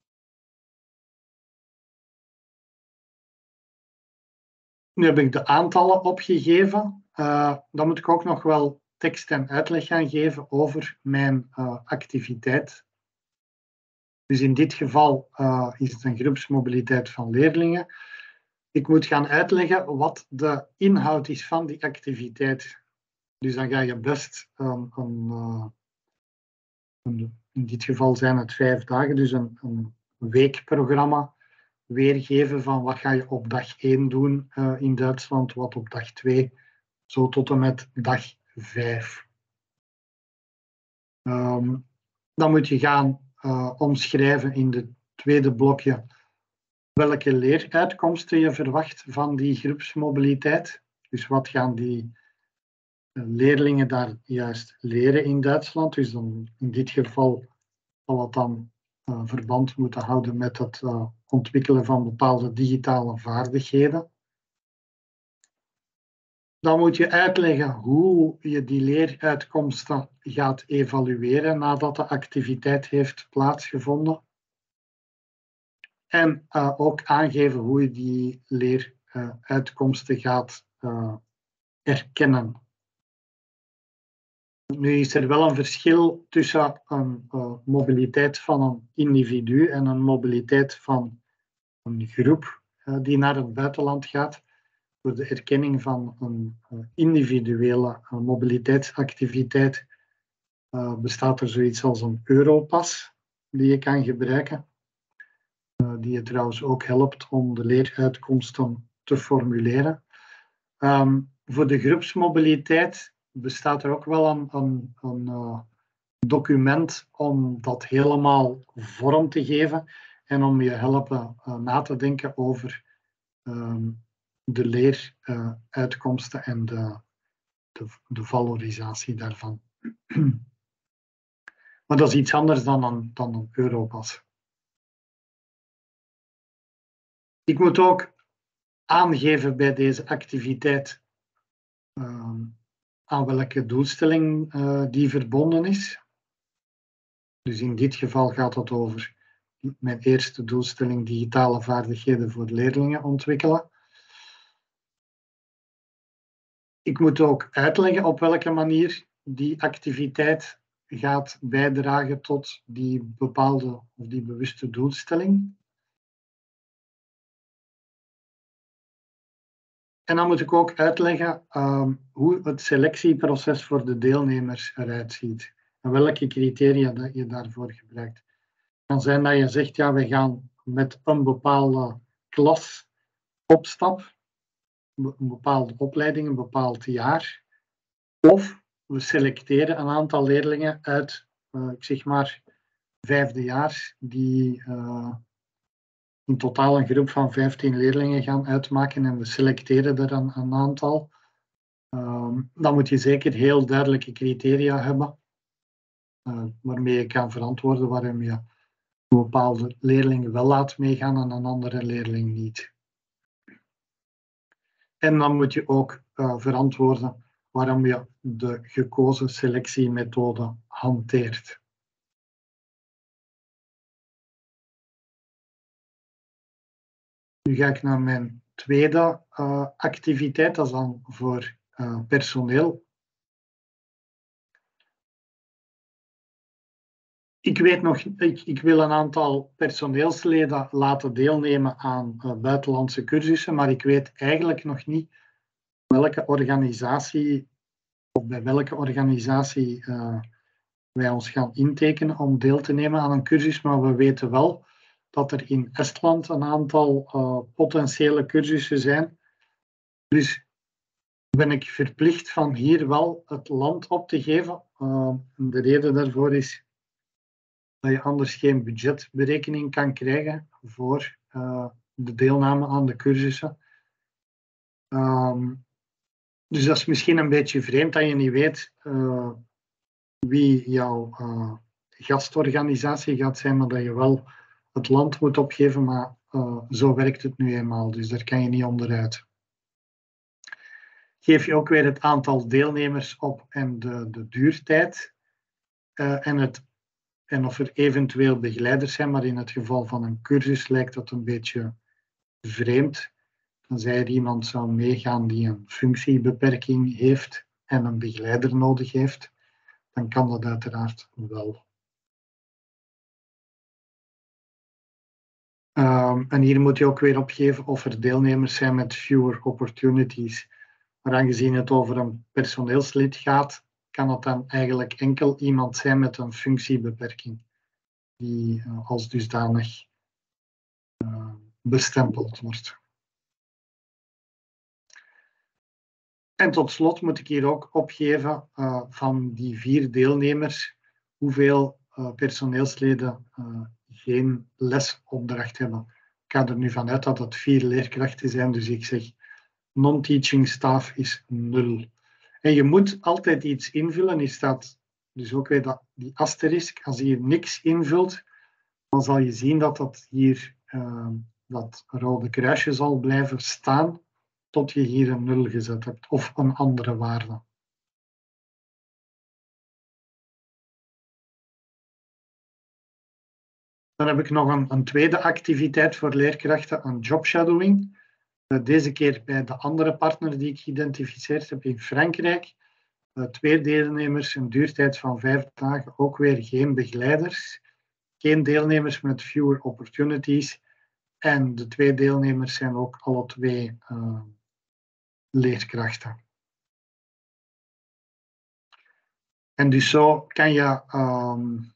S1: Nu heb ik de aantallen opgegeven. Uh, dan moet ik ook nog wel tekst en uitleg gaan geven over mijn uh, activiteit. Dus in dit geval uh, is het een groepsmobiliteit van leerlingen. Ik moet gaan uitleggen wat de inhoud is van die activiteit. Dus dan ga je best um, een, uh, een, in dit geval zijn het vijf dagen, dus een, een weekprogramma weergeven van wat ga je op dag één doen uh, in Duitsland, wat op dag twee, zo tot en met dag vijf. Um, dan moet je gaan uh, omschrijven in het tweede blokje welke leeruitkomsten je verwacht van die groepsmobiliteit. Dus wat gaan die uh, leerlingen daar juist leren in Duitsland. Dus dan in dit geval zal het dan uh, verband moeten houden met het uh, ontwikkelen van bepaalde digitale vaardigheden. Dan moet je uitleggen hoe je die leeruitkomsten gaat evalueren nadat de activiteit heeft plaatsgevonden. En uh, ook aangeven hoe je die leeruitkomsten uh, gaat uh, erkennen. Nu is er wel een verschil tussen een uh, mobiliteit van een individu en een mobiliteit van een groep uh, die naar het buitenland gaat. voor de erkenning van een uh, individuele uh, mobiliteitsactiviteit uh, bestaat er zoiets als een Europas die je kan gebruiken. Uh, die je trouwens ook helpt om de leeruitkomsten te formuleren. Um, voor de groepsmobiliteit bestaat er ook wel een, een, een uh, document om dat helemaal vorm te geven en om je helpen uh, na te denken over um, de leeruitkomsten uh, en de, de, de valorisatie daarvan. Maar dat is iets anders dan een, dan een Europas. Ik moet ook aangeven bij deze activiteit um, aan welke doelstelling uh, die verbonden is. Dus in dit geval gaat het over mijn eerste doelstelling, digitale vaardigheden voor leerlingen ontwikkelen. Ik moet ook uitleggen op welke manier die activiteit gaat bijdragen tot die bepaalde of die bewuste doelstelling. En dan moet ik ook uitleggen um, hoe het selectieproces voor de deelnemers eruit ziet en welke criteria dat je daarvoor gebruikt. Het kan zijn dat je zegt, ja, we gaan met een bepaalde klas op stap, een bepaalde opleiding, een bepaald jaar. Of we selecteren een aantal leerlingen uit, uh, ik zeg maar, vijfdejaars, die uh, in totaal een groep van vijftien leerlingen gaan uitmaken en we selecteren er een, een aantal. Um, dan moet je zeker heel duidelijke criteria hebben, uh, waarmee je kan verantwoorden waarom je een bepaalde leerling wel laat meegaan en een andere leerling niet. En dan moet je ook uh, verantwoorden waarom je de gekozen selectiemethode hanteert. Nu ga ik naar mijn tweede uh, activiteit, dat is dan voor uh, personeel. Ik weet nog, ik, ik wil een aantal personeelsleden laten deelnemen aan uh, buitenlandse cursussen, maar ik weet eigenlijk nog niet welke organisatie of bij welke organisatie uh, wij ons gaan intekenen om deel te nemen aan een cursus, maar we weten wel dat er in Estland een aantal uh, potentiële cursussen zijn. Dus ben ik verplicht van hier wel het land op te geven. Uh, de reden daarvoor is dat je anders geen budgetberekening kan krijgen voor uh, de deelname aan de cursussen. Um, dus dat is misschien een beetje vreemd dat je niet weet uh, wie jouw uh, gastorganisatie gaat zijn, maar dat je wel het land moet opgeven, maar uh, zo werkt het nu eenmaal, dus daar kan je niet onderuit. Geef je ook weer het aantal deelnemers op en de, de duurtijd uh, en, het, en of er eventueel begeleiders zijn, maar in het geval van een cursus lijkt dat een beetje vreemd. Tenzij er iemand zou meegaan die een functiebeperking heeft en een begeleider nodig heeft, dan kan dat uiteraard wel. Um, en hier moet je ook weer opgeven of er deelnemers zijn met fewer opportunities. Maar aangezien het over een personeelslid gaat, kan het dan eigenlijk enkel iemand zijn met een functiebeperking, die uh, als dusdanig uh, bestempeld wordt. En tot slot moet ik hier ook opgeven uh, van die vier deelnemers hoeveel uh, personeelsleden uh, geen lesopdracht hebben. Ik ga er nu vanuit dat het vier leerkrachten zijn, dus ik zeg non-teaching staff is nul. En je moet altijd iets invullen. Hier staat dus ook weer dat, die asterisk. Als je hier niks invult, dan zal je zien dat dat hier uh, dat rode kruisje zal blijven staan tot je hier een nul gezet hebt of een andere waarde. Dan heb ik nog een, een tweede activiteit voor leerkrachten, een jobshadowing. Uh, deze keer bij de andere partner die ik geïdentificeerd heb in Frankrijk. Uh, twee deelnemers, een duurtijd van vijf dagen, ook weer geen begeleiders. Geen deelnemers met fewer opportunities. En de twee deelnemers zijn ook alle twee uh, leerkrachten. En dus zo kan je um,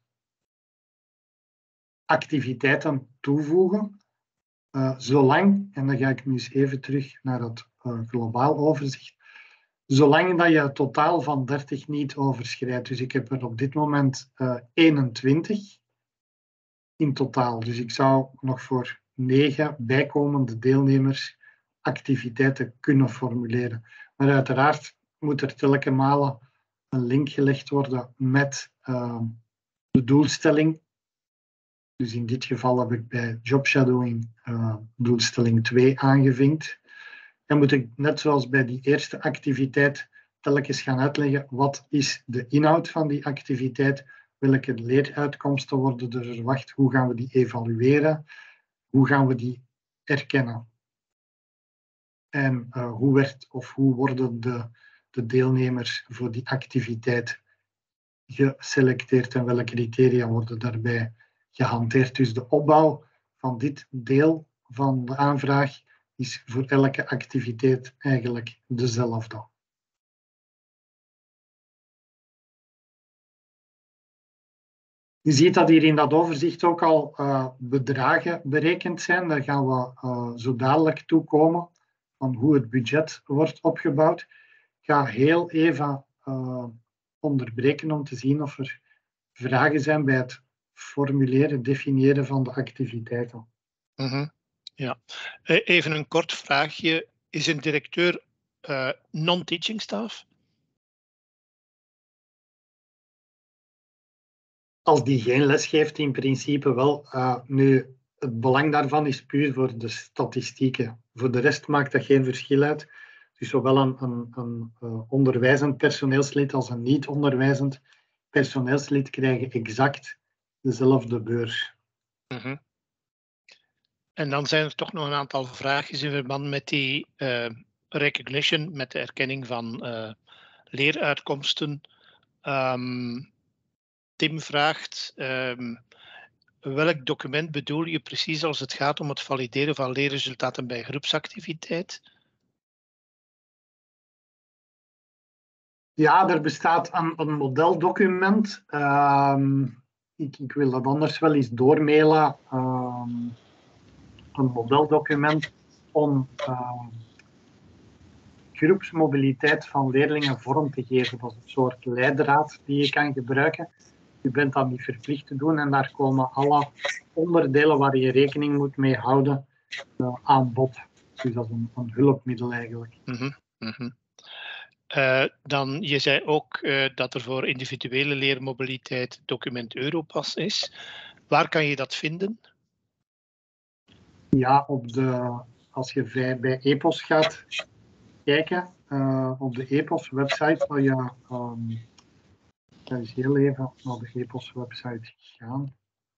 S1: activiteiten toevoegen, uh, zolang, en dan ga ik nu eens even terug naar het uh, globaal overzicht, zolang dat je het totaal van dertig niet overschrijdt. Dus ik heb er op dit moment uh, eenentwintig in totaal. Dus ik zou nog voor negen bijkomende deelnemers activiteiten kunnen formuleren. Maar uiteraard moet er telkens malen een link gelegd worden met uh, de doelstelling. Dus in dit geval heb ik bij jobshadowing uh, doelstelling twee aangevinkt. Dan moet ik, net zoals bij die eerste activiteit, telkens gaan uitleggen wat is de inhoud van die activiteit, welke leeruitkomsten worden er verwacht, hoe gaan we die evalueren, hoe gaan we die erkennen. En uh, hoe, werd, of hoe worden de, de deelnemers voor die activiteit geselecteerd en welke criteria worden daarbij gehanteerd. Dus de opbouw van dit deel van de aanvraag is voor elke activiteit eigenlijk dezelfde. Je ziet dat hier in dat overzicht ook al uh, bedragen berekend zijn. Daar gaan we uh, zo dadelijk toe komen van hoe het budget wordt opgebouwd. Ik ga heel even uh, onderbreken om te zien of er vragen zijn bij het formuleren, definiëren van de activiteiten.
S2: Mm-hmm. Ja, even een kort vraagje. Is een directeur uh, non-teaching staff?
S1: Als die geen les geeft, in principe wel. Uh, nu, het belang daarvan is puur voor de statistieken. Voor de rest maakt dat geen verschil uit. Dus zowel een, een, een uh, onderwijzend personeelslid als een niet-onderwijzend personeelslid krijgen exact dezelfde beurs.
S2: Mm-hmm. En dan zijn er toch nog een aantal vraagjes in verband met die uh, recognition, met de erkenning van uh, leeruitkomsten. Um, Tim vraagt, um, welk document bedoel je precies als het gaat om het valideren van leerresultaten bij groepsactiviteit?
S1: Ja, er bestaat een, een modeldocument. Um, ik, ik wil dat anders wel eens doormailen. Um, een modeldocument om uh, groepsmobiliteit van leerlingen vorm te geven. Dat is een soort leidraad die je kan gebruiken. Je bent dat niet verplicht te doen en daar komen alle onderdelen waar je rekening moet mee houden uh, aan bod. Dus dat is een, een hulpmiddel eigenlijk.
S2: Mm-hmm. Mm-hmm. Uh, dan, je zei ook uh, dat er voor individuele leermobiliteit het document Europass is. Waar kan je dat vinden?
S1: Ja, op de, als je bij, bij E P O S gaat kijken, uh, op de E P O S-website zal je... Um, ik ga eens heel even naar de E P O S-website gaan.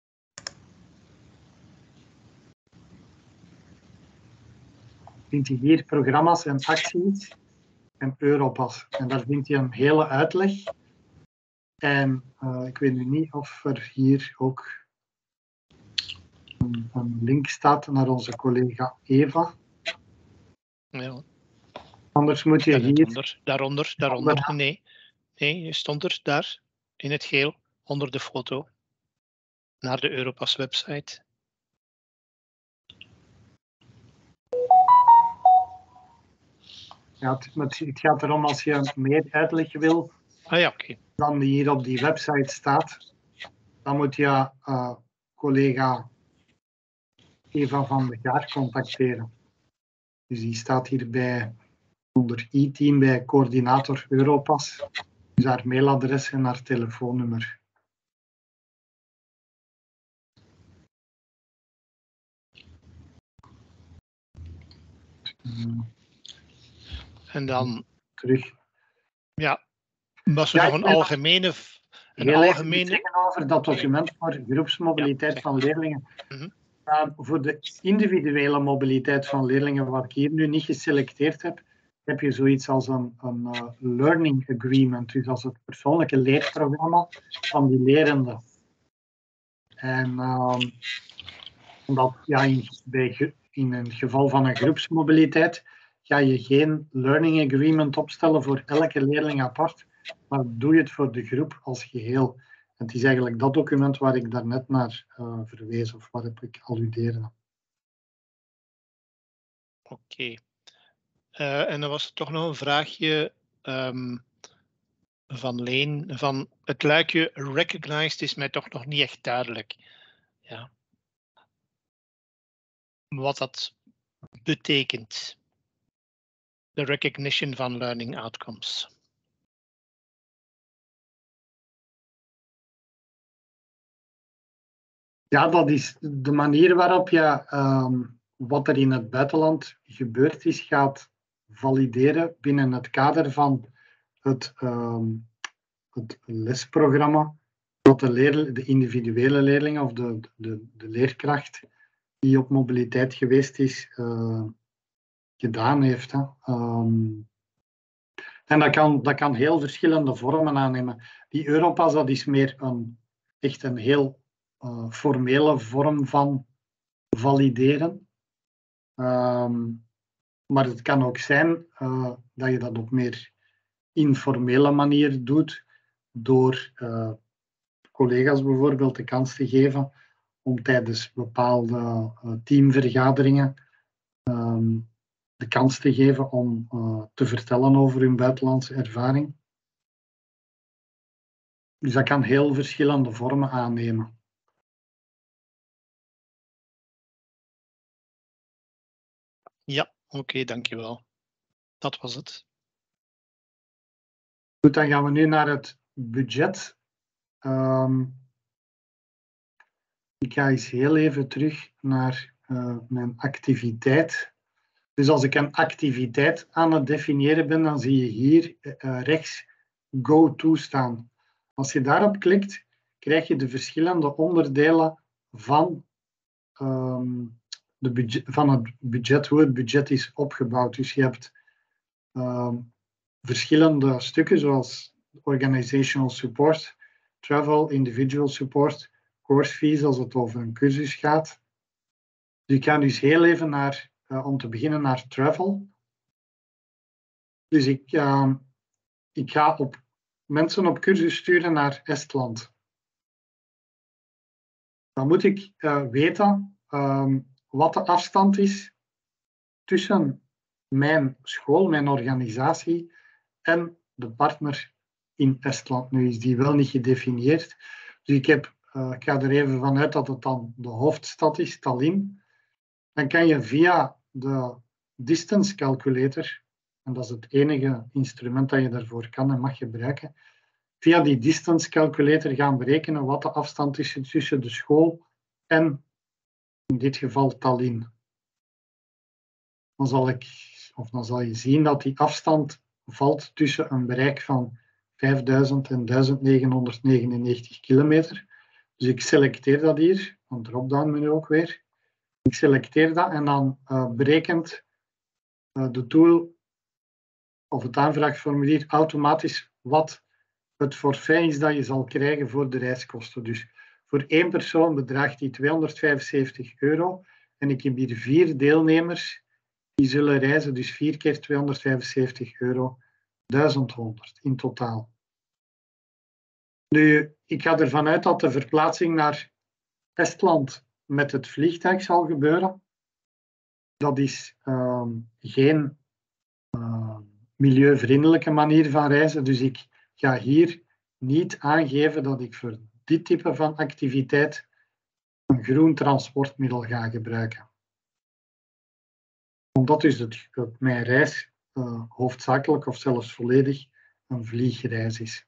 S1: Vind je hier programma's en acties en Europass. En daar vind je een hele uitleg. En uh, ik weet nu niet of er hier ook een, een link staat naar onze collega Eva.
S2: Ja.
S1: Anders moet je hier...
S2: Onder, daaronder, daaronder. Nee, nee, je stond er daar in het geel onder de foto naar de Europass website.
S1: Ja, het, het gaat erom als je meer uitleg wil
S2: ah, ja, okay.
S1: dan die hier op die website staat, dan moet je uh, collega Eva van de Gaar contacteren. Dus die staat hier bij onder I-team bij coördinator Europass. Dus haar mailadres en haar telefoonnummer.
S2: En dan
S1: terug.
S2: Ja, was er ja, nog een algemene... Een
S1: heel
S2: algemene...
S1: even zeggen over dat document voor groepsmobiliteit ja, van leerlingen.
S2: Mm-hmm.
S1: Uh, voor de individuele mobiliteit van leerlingen, wat ik hier nu niet geselecteerd heb, heb je zoiets als een, een uh, learning agreement, dus als het persoonlijke leerprogramma van die lerende. En uh, omdat ja, in, bij, in een geval van een groepsmobiliteit ga je geen learning agreement opstellen voor elke leerling apart, maar doe je het voor de groep als geheel. En het is eigenlijk dat document waar ik daarnet naar uh, verwees, of waarop ik alludeerde.
S2: Oké. Okay. Uh, en dan was er toch nog een vraagje um, van Leen. Van het luikje recognized is mij toch nog niet echt duidelijk. Ja. Wat dat betekent. De recognition van learning outcomes.
S1: Ja, dat is de manier waarop je um, wat er in het buitenland gebeurd is, gaat valideren binnen het kader van het, um, het lesprogramma dat de, leer, de individuele leerling of de, de, de leerkracht die op mobiliteit geweest is, uh, gedaan heeft. Hè. Um, en dat kan, dat kan heel verschillende vormen aannemen. Die Europass, dat is meer een, echt een heel uh, formele vorm van valideren. Um, maar het kan ook zijn uh, dat je dat op meer informele manier doet, door uh, collega's bijvoorbeeld de kans te geven om tijdens bepaalde uh, teamvergaderingen um, de kans te geven om uh, te vertellen over hun buitenlandse ervaring. Dus dat kan heel verschillende vormen aannemen.
S2: Ja, oké, okay, dankjewel. Dat was het.
S1: Goed, dan gaan we nu naar het budget. Um, ik ga eens heel even terug naar uh, mijn activiteit. Dus als ik een activiteit aan het definiëren ben, dan zie je hier uh, rechts Go To staan. Als je daarop klikt, krijg je de verschillende onderdelen van, um, de budget, van het budget, hoe het budget is opgebouwd. Dus je hebt um, verschillende stukken, zoals organizational support, travel, individual support, course fees als het over een cursus gaat. Dus ik ga dus heel even naar, uh, om te beginnen, naar travel. Dus ik, uh, ik ga op mensen op cursus sturen naar Estland. Dan moet ik uh, weten um, wat de afstand is tussen mijn school, mijn organisatie en de partner in Estland. Nu is die wel niet gedefinieerd. Dus ik, heb, uh, ik ga er even vanuit dat het dan de hoofdstad is, Tallinn. Dan kan je via de distance calculator, en dat is het enige instrument dat je daarvoor kan en mag gebruiken, via die distance calculator gaan berekenen wat de afstand is tussen de school en in dit geval Tallinn. Dan zal, ik, of dan zal je zien dat die afstand valt tussen een bereik van vijfduizend en duizend negenhonderdnegenennegentig kilometer. Dus ik selecteer dat hier, een drop-down menu ook weer. Ik selecteer dat en dan uh, berekent uh, de tool of het aanvraagformulier automatisch wat het forfait is dat je zal krijgen voor de reiskosten. Dus voor één persoon bedraagt die tweehonderdvijfenzeventig euro en ik heb hier vier deelnemers die zullen reizen, dus vier keer tweehonderdvijfenzeventig euro, duizend honderd in totaal. Nu, ik ga ervan uit dat de verplaatsing naar Estland met het vliegtuig zal gebeuren. Dat is uh, geen uh, milieuvriendelijke manier van reizen, dus ik ga hier niet aangeven dat ik voor dit type van activiteit een groen transportmiddel ga gebruiken. Omdat dus het, het, mijn reis uh, hoofdzakelijk of zelfs volledig een vliegreis is.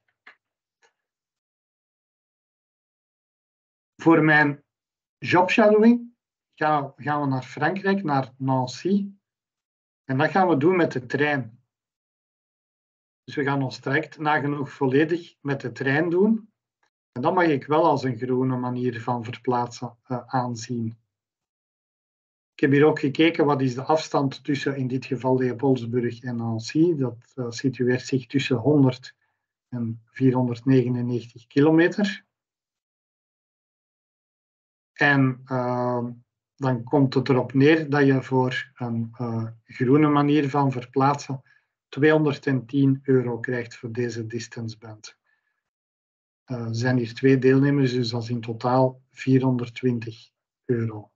S1: Voor mijn jobshadowing gaan, gaan we naar Frankrijk, naar Nancy. En dat gaan we doen met de trein. Dus we gaan ons traject nagenoeg volledig met de trein doen. En dat mag ik wel als een groene manier van verplaatsen uh, aanzien. Ik heb hier ook gekeken wat is de afstand tussen in dit geval Leopoldsburg en Nancy. Dat uh, situeert zich tussen honderd en vierhonderdnegenennegentig kilometer. En uh, dan komt het erop neer dat je voor een uh, groene manier van verplaatsen tweehonderdtien euro krijgt voor deze distance band. Er uh, zijn hier twee deelnemers, dus dat is in totaal vierhonderdtwintig euro.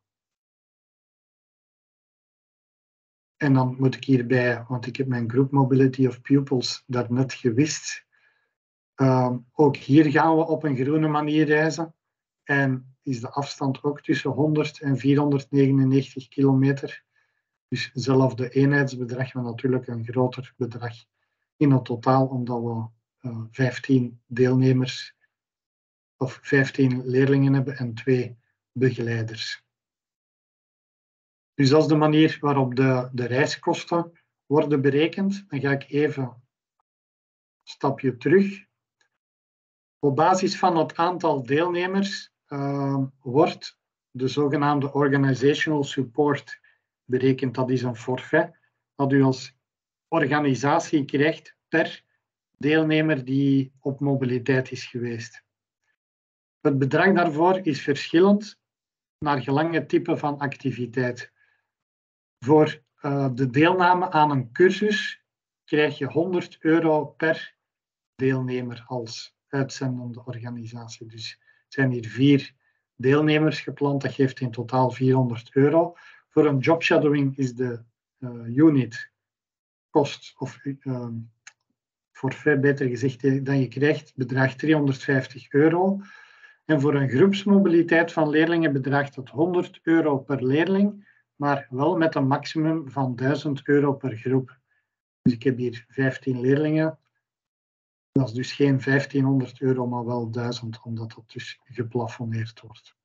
S1: En dan moet ik hierbij, want ik heb mijn Group Mobility of Pupils daarnet gewist. Uh, ook hier gaan we op een groene manier reizen. En is de afstand ook tussen honderd en vierhonderdnegenennegentig kilometer. Dus hetzelfde eenheidsbedrag, maar natuurlijk een groter bedrag in het totaal, omdat we uh, vijftien deelnemers of vijftien leerlingen hebben en twee begeleiders. Dus dat is de manier waarop de, de reiskosten worden berekend. Dan ga ik even een stapje terug. Op basis van het aantal deelnemers uh, wordt de zogenaamde organizational support berekend. Dat is een forfait dat u als organisatie krijgt per deelnemer die op mobiliteit is geweest. Het bedrag daarvoor is verschillend naar gelang het type van activiteit. Voor uh, de deelname aan een cursus krijg je honderd euro per deelnemer als uitzendende organisatie. Dus het zijn hier vier deelnemers gepland, dat geeft in totaal vierhonderd euro. Voor een jobshadowing is de uh, unit kost, of uh, forfait beter gezegd, dan je krijgt, bedraagt driehonderdvijftig euro. En voor een groepsmobiliteit van leerlingen bedraagt het honderd euro per leerling, maar wel met een maximum van duizend euro per groep. Dus ik heb hier vijftien leerlingen. Dat is dus geen vijftienhonderd euro, maar wel duizend, omdat dat dus geplafonneerd wordt.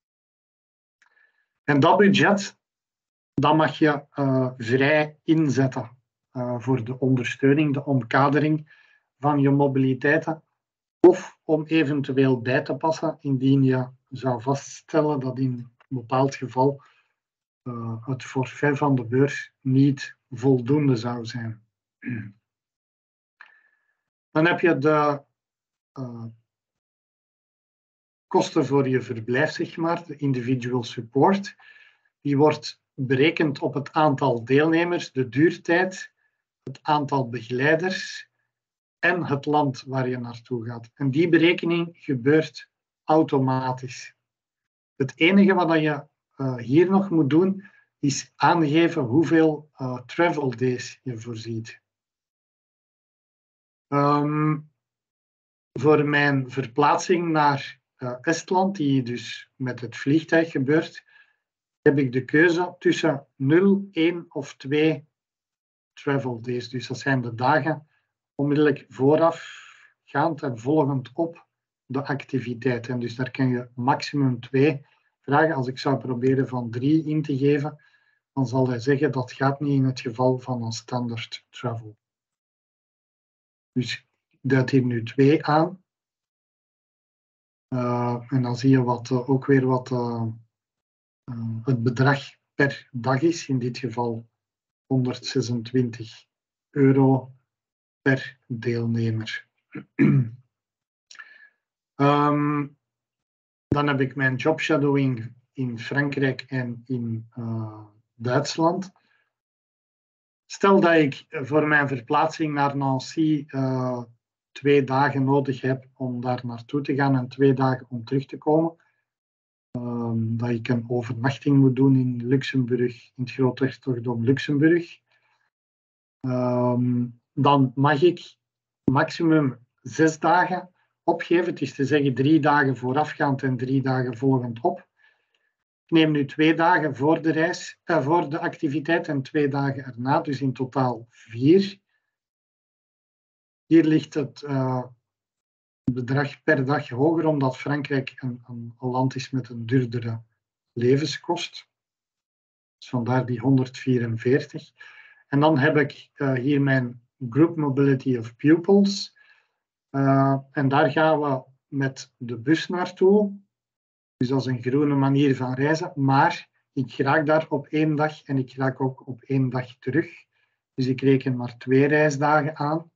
S1: En dat budget, dat mag je uh, vrij inzetten uh, voor de ondersteuning, de omkadering van je mobiliteiten. Of om eventueel bij te passen, indien je zou vaststellen dat in een bepaald geval uh, het forfait van de beurs niet voldoende zou zijn. Dan heb je de uh, kosten voor je verblijf, zeg maar, de individual support. Die wordt berekend op het aantal deelnemers, de duurtijd, het aantal begeleiders en het land waar je naartoe gaat. En die berekening gebeurt automatisch. Het enige wat je uh, hier nog moet doen, is aangeven hoeveel uh, travel days je voorziet. Um, voor mijn verplaatsing naar uh, Estland, die dus met het vliegtuig gebeurt, heb ik de keuze tussen nul, één of twee travel days. Dus dat zijn de dagen onmiddellijk voorafgaand en volgend op de activiteit. En dus daar kan je maximum twee vragen. Als ik zou proberen van drie in te geven, dan zal hij zeggen dat gaat niet in het geval van een standaard travel. Dus ik duid hier nu twee aan. Uh, en dan zie je wat, uh, ook weer wat uh, uh, het bedrag per dag is. In dit geval honderdzesentwintig euro per deelnemer. um, dan heb ik mijn jobshadowing in Frankrijk en in uh, Duitsland. Stel dat ik voor mijn verplaatsing naar Nancy uh, twee dagen nodig heb om daar naartoe te gaan en twee dagen om terug te komen. Um, dat ik een overnachting moet doen in Luxemburg, in het Groothertogdom Luxemburg. Um, dan mag ik maximum zes dagen opgeven. Het is te zeggen drie dagen voorafgaand en drie dagen volgend op. Ik neem nu twee dagen voor de reis, eh, voor de activiteit en twee dagen erna, dus in totaal vier. Hier ligt het uh, bedrag per dag hoger, omdat Frankrijk een, een land is met een duurdere levenskost. Dus vandaar die honderdvierenveertig. En dan heb ik uh, hier mijn Group Mobility of Pupils. Uh, en daar gaan we met de bus naartoe. Dus dat is een groene manier van reizen. Maar ik raak daar op één dag en ik raak ook op één dag terug. Dus ik reken maar twee reisdagen aan.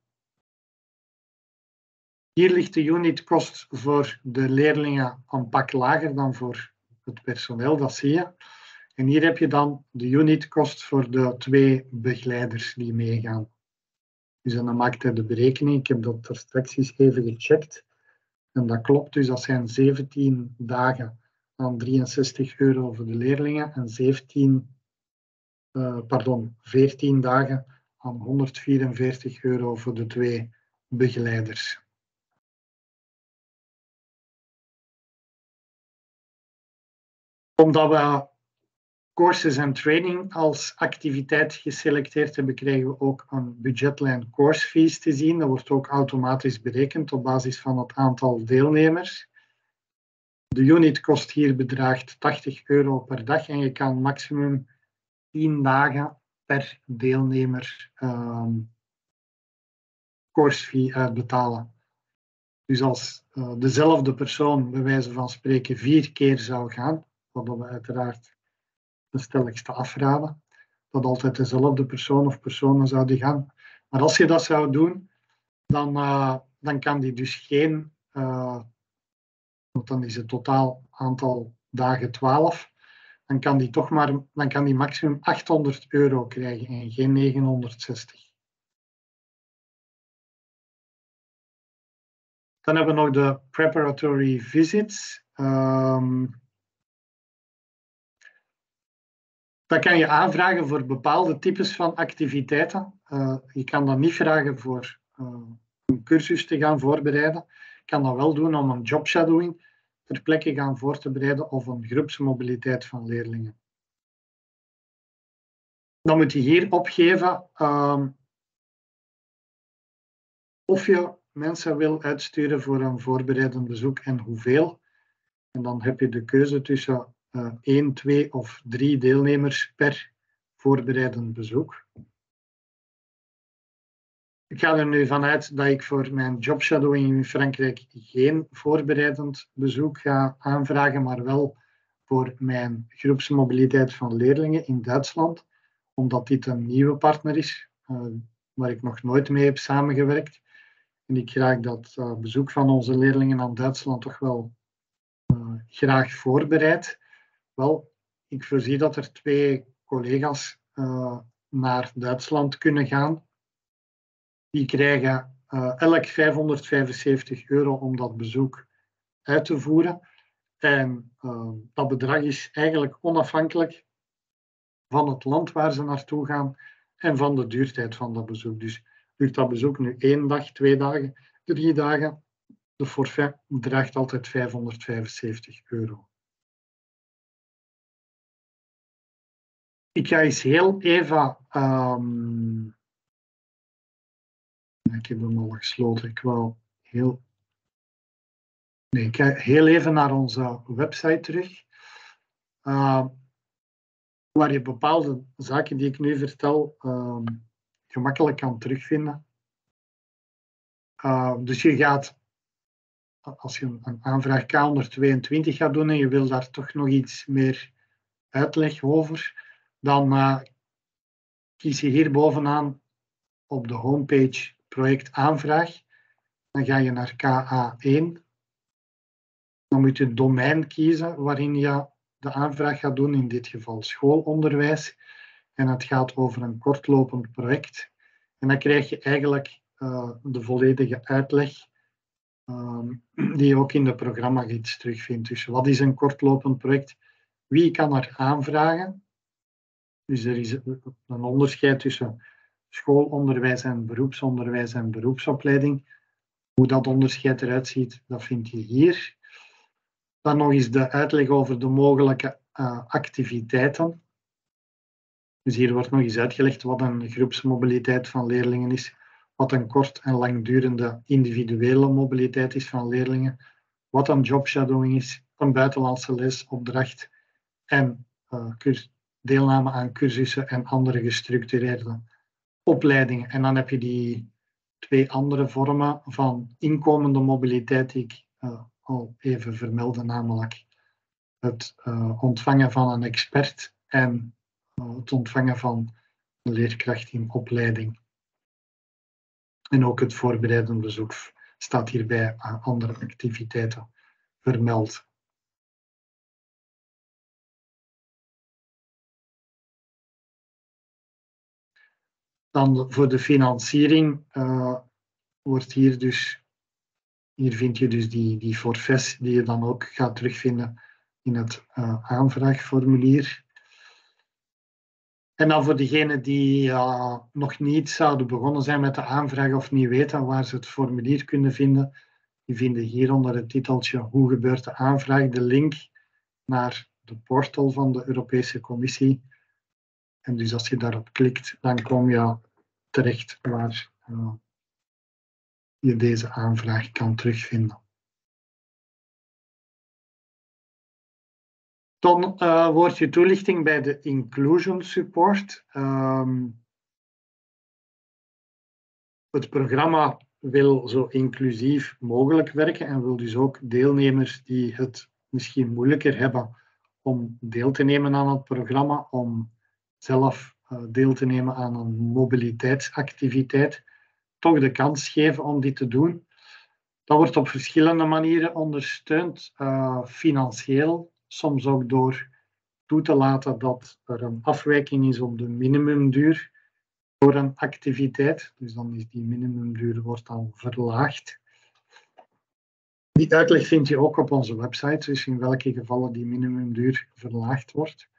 S1: Hier ligt de unitkost voor de leerlingen een pak lager dan voor het personeel, dat zie je. En hier heb je dan de unitkost voor de twee begeleiders die meegaan. Dus dan maakt hij de berekening. Ik heb dat er straks eens even gecheckt. En dat klopt, dus dat zijn zeventien dagen aan drieënzestig euro voor de leerlingen en zeventien, uh, pardon, veertien dagen aan honderdvierenveertig euro voor de twee begeleiders. Omdat we courses en training als activiteit geselecteerd hebben, krijgen we ook een budgetlijn course fees te zien. Dat wordt ook automatisch berekend op basis van het aantal deelnemers. De unitkost hier bedraagt tachtig euro per dag en je kan maximum tien dagen per deelnemer um, course fee uitbetalen. Dus als uh, dezelfde persoon bij wijze van spreken vier keer zou gaan, wat we uiteraard de stelligste afraden, dat altijd dezelfde persoon of personen zouden gaan. Maar als je dat zou doen, dan, uh, dan kan die dus geen, uh, want dan is het totaal aantal dagen twaalf, dan kan die toch maar, dan kan die maximum achthonderd euro krijgen en geen negenhonderdzestig. Dan hebben we nog de preparatory visits. Um, Dat kan je aanvragen voor bepaalde types van activiteiten. Uh, je kan dat niet vragen voor uh, een cursus te gaan voorbereiden. Je kan dat wel doen om een jobshadowing ter plekke gaan voor te bereiden of een groepsmobiliteit van leerlingen. Dan moet je hier opgeven uh, of je mensen wil uitsturen voor een voorbereidend bezoek en hoeveel. En dan heb je de keuze tussen Uh, één, twee of drie deelnemers per voorbereidend bezoek. Ik ga er nu vanuit dat ik voor mijn jobshadowing in Frankrijk geen voorbereidend bezoek ga aanvragen, maar wel voor mijn groepsmobiliteit van leerlingen in Duitsland, omdat dit een nieuwe partner is, uh, waar ik nog nooit mee heb samengewerkt. En ik graag dat uh, bezoek van onze leerlingen aan Duitsland toch wel uh, graag voorbereid. Wel, ik voorzie dat er twee collega's uh, naar Duitsland kunnen gaan. Die krijgen uh, elk vijfhonderdvijfenzeventig euro om dat bezoek uit te voeren. En uh, dat bedrag is eigenlijk onafhankelijk van het land waar ze naartoe gaan en van de duurtijd van dat bezoek. Dus duurt dat bezoek nu één dag, twee dagen, drie dagen, de forfait bedraagt altijd vijfhonderdvijfenzeventig euro. Ik ga eens heel even... Um, ik heb hem al gesloten. Ik wou heel... Nee, ik ga heel even naar onze website terug. Uh, waar je bepaalde zaken die ik nu vertel um, gemakkelijk kan terugvinden. Uh, dus je gaat... Als je een aanvraag K honderdtweeëntwintig gaat doen en je wil daar toch nog iets meer uitleg over... Dan uh, kies je hier bovenaan op de homepage project aanvraag. Dan ga je naar K A één. Dan moet je het domein kiezen waarin je de aanvraag gaat doen, in dit geval schoolonderwijs. En het gaat over een kortlopend project. En dan krijg je eigenlijk uh, de volledige uitleg um, die je ook in de programmagids terugvindt. Dus wat is een kortlopend project? Wie kan er aanvragen? Dus er is een onderscheid tussen schoolonderwijs en beroepsonderwijs en beroepsopleiding. Hoe dat onderscheid eruit ziet, dat vind je hier. Dan nog eens de uitleg over de mogelijke uh, activiteiten. Dus hier wordt nog eens uitgelegd wat een groepsmobiliteit van leerlingen is, wat een kort- en langdurende individuele mobiliteit is van leerlingen, wat een jobshadowing is, een buitenlandse lesopdracht en uh, deelname aan cursussen en andere gestructureerde opleidingen. En dan heb je die twee andere vormen van inkomende mobiliteit die ik uh, al even vermeldde, namelijk het uh, ontvangen van een expert en uh, het ontvangen van een leerkracht in opleiding. En ook het voorbereidend bezoek staat hierbij aan andere activiteiten vermeld. Dan voor de financiering uh, wordt hier dus, hier vind je dus die, die forfaits die je dan ook gaat terugvinden in het uh, aanvraagformulier. En dan voor diegenen die uh, nog niet zouden begonnen zijn met de aanvraag of niet weten waar ze het formulier kunnen vinden, die vinden hier onder het titeltje Hoe gebeurt de aanvraag de link naar de portal van de Europese Commissie. En dus als je daarop klikt, dan kom je terecht waar uh, je deze aanvraag kan terugvinden. Dan uh, woordje toelichting bij de Inclusion Support. Um, het programma wil zo inclusief mogelijk werken en wil dus ook deelnemers die het misschien moeilijker hebben om deel te nemen aan het programma, om zelf uh, deel te nemen aan een mobiliteitsactiviteit, toch de kans geven om dit te doen. Dat wordt op verschillende manieren ondersteund, uh, financieel, soms ook door toe te laten dat er een afwijking is op de minimumduur voor een activiteit. Dus dan is die minimumduur wordt dan verlaagd. Die uitleg vind je ook op onze website, dus in welke gevallen die minimumduur verlaagd wordt.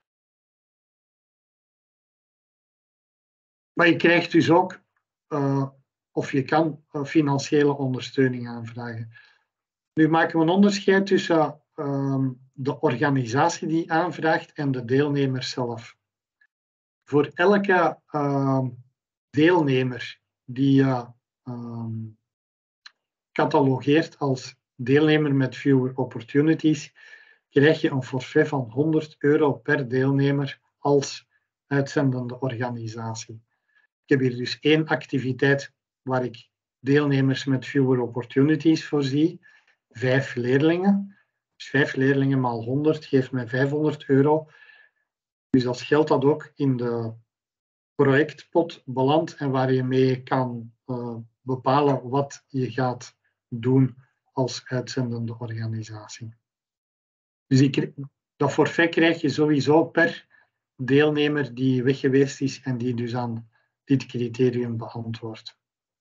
S1: Maar je krijgt dus ook, uh, of je kan uh, financiële ondersteuning aanvragen. Nu maken we een onderscheid tussen uh, de organisatie die aanvraagt en de deelnemer zelf. Voor elke uh, deelnemer die je uh, um, catalogeert als deelnemer met fewer opportunities, krijg je een forfait van honderd euro per deelnemer als uitzendende organisatie. Ik heb hier dus één activiteit waar ik deelnemers met fewer opportunities voorzie, vijf leerlingen. Dus vijf leerlingen maal honderd geeft mij vijfhonderd euro. Dus dat is geld dat ook in de projectpot belandt en waar je mee kan uh, bepalen wat je gaat doen als uitzendende organisatie. Dus ik, dat forfait krijg je sowieso per deelnemer die weg geweest is en die dus aan dit criterium beantwoordt.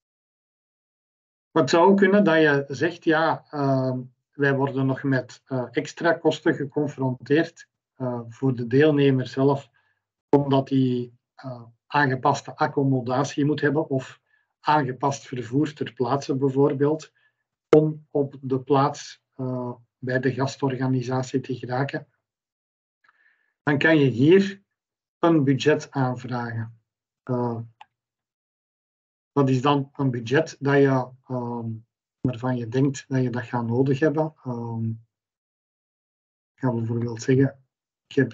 S1: Het zou ook kunnen dat je zegt, ja, uh, wij worden nog met uh, extra kosten geconfronteerd uh, voor de deelnemer zelf, omdat die uh, aangepaste accommodatie moet hebben of aangepast vervoer ter plaatse bijvoorbeeld, om op de plaats uh, bij de gastorganisatie te geraken. Dan kan je hier een budget aanvragen. Uh, dat is dan een budget dat je, um, waarvan je denkt dat je dat gaat nodig hebben. Um, ik ga bijvoorbeeld zeggen, ik heb...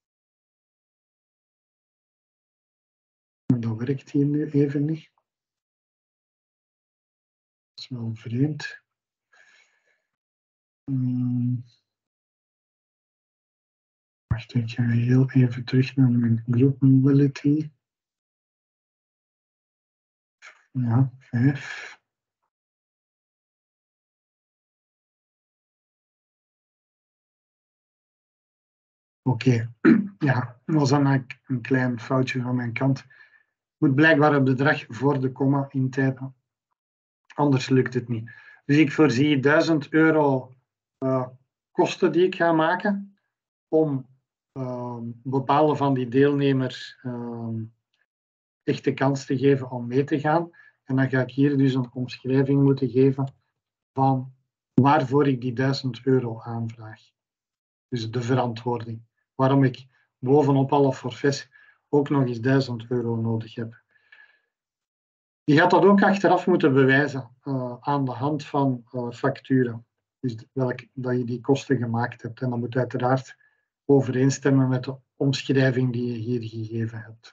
S1: Dat werkt hier nu even niet. Dat is wel vreemd. Um, wacht, ik ga heel even terug naar mijn group mobility. Ja, vijf. Oké, okay. Ja, dat was dan een klein foutje van mijn kant. Ik moet blijkbaar het bedrag voor de komma intypen, anders lukt het niet. Dus ik voorzie duizend euro uh, kosten die ik ga maken om uh, bepaalde van die deelnemers uh, echt de kans te geven om mee te gaan. En dan ga ik hier dus een omschrijving moeten geven van waarvoor ik die duizend euro aanvraag. Dus de verantwoording. Waarom ik bovenop alle forfaits ook nog eens duizend euro nodig heb. Je gaat dat ook achteraf moeten bewijzen uh, aan de hand van uh, facturen. Dus welk, dat je die kosten gemaakt hebt. En dat moet uiteraard overeenstemmen met de omschrijving die je hier gegeven hebt.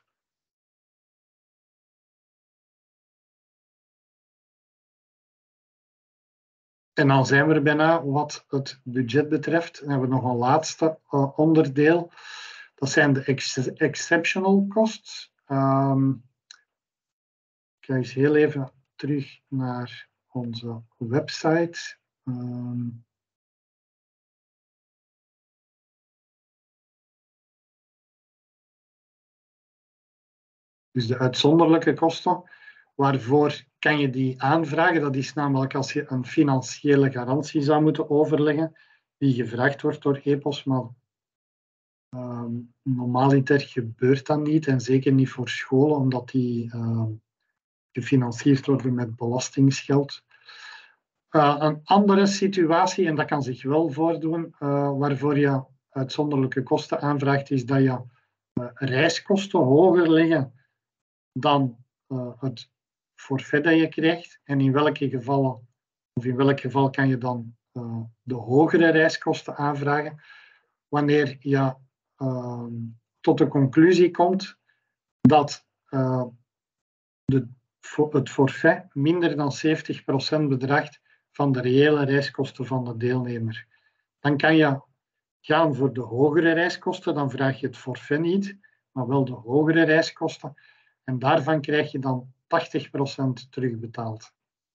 S1: En dan zijn we er bijna wat het budget betreft. Dan hebben we nog een laatste uh, onderdeel. Dat zijn de ex exceptional costs. Um, ik ga eens heel even terug naar onze website. Um, Dus de uitzonderlijke kosten, waarvoor kan je die aanvragen? Dat is namelijk als je een financiële garantie zou moeten overleggen, die gevraagd wordt door E P O S, maar um, normaaliter gebeurt dat niet, en zeker niet voor scholen, omdat die um, gefinancierd worden met belastingsgeld. Uh, een andere situatie, en dat kan zich wel voordoen, uh, waarvoor je uitzonderlijke kosten aanvraagt, is dat je uh, reiskosten hoger liggen dan uh, het forfait dat je krijgt. En in welke gevallen, of in welk geval kan je dan uh, de hogere reiskosten aanvragen? Wanneer je uh, tot de conclusie komt dat uh, de, het forfait minder dan zeventig procent bedraagt van de reële reiskosten van de deelnemer. Dan kan je gaan voor de hogere reiskosten, dan vraag je het forfait niet, maar wel de hogere reiskosten. En daarvan krijg je dan tachtig procent terugbetaald.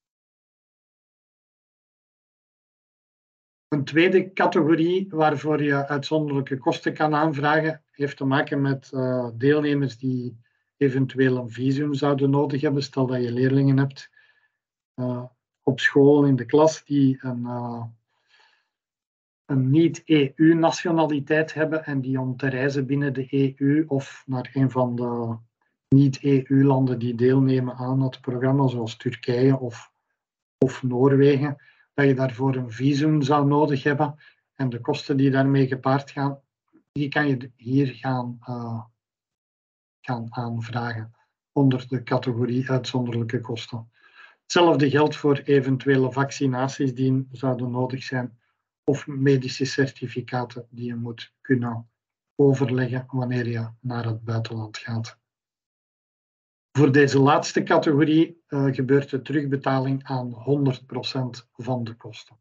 S1: Een tweede categorie waarvoor je uitzonderlijke kosten kan aanvragen, heeft te maken met uh, deelnemers die eventueel een visum zouden nodig hebben. Stel dat je leerlingen hebt uh, op school in de klas die een, uh, een niet-E U-nationaliteit hebben en die om te reizen binnen de E U of naar een van de niet-E U-landen die deelnemen aan het programma, zoals Turkije of, of Noorwegen, dat je daarvoor een visum zou nodig hebben. En de kosten die daarmee gepaard gaan, die kan je hier gaan, uh, gaan aanvragen onder de categorie uitzonderlijke kosten. Hetzelfde geldt voor eventuele vaccinaties die zouden nodig zijn of medische certificaten die je moet kunnen overleggen wanneer je naar het buitenland gaat. Voor deze laatste categorie uh, gebeurt de terugbetaling aan honderd procent van de kosten.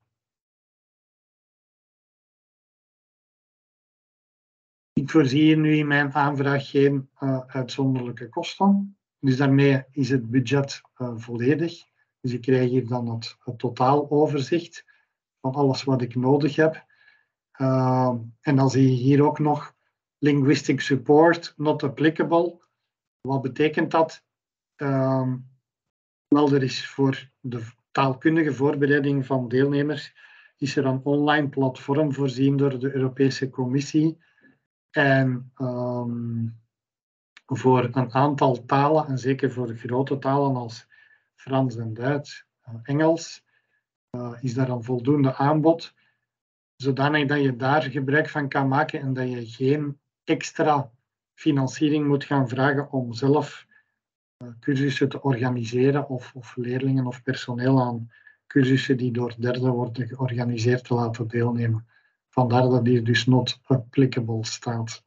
S1: Ik voorzie hier nu in mijn aanvraag geen uh, uitzonderlijke kosten. Dus daarmee is het budget uh, volledig. Dus ik krijg hier dan het, het totaaloverzicht van alles wat ik nodig heb. Uh, en dan zie je hier ook nog linguistic support, not applicable. Wat betekent dat? Uh, wel, er is voor de taalkundige voorbereiding van deelnemers is er een online platform voorzien door de Europese Commissie. En um, voor een aantal talen, en zeker voor grote talen als Frans en Duits, uh, Engels, uh, is daar een voldoende aanbod, zodanig dat je daar gebruik van kan maken en dat je geen extra financiering moet gaan vragen om zelf uh, cursussen te organiseren of, of leerlingen of personeel aan cursussen die door derden worden georganiseerd te laten deelnemen. Vandaar dat hier dus not applicable staat.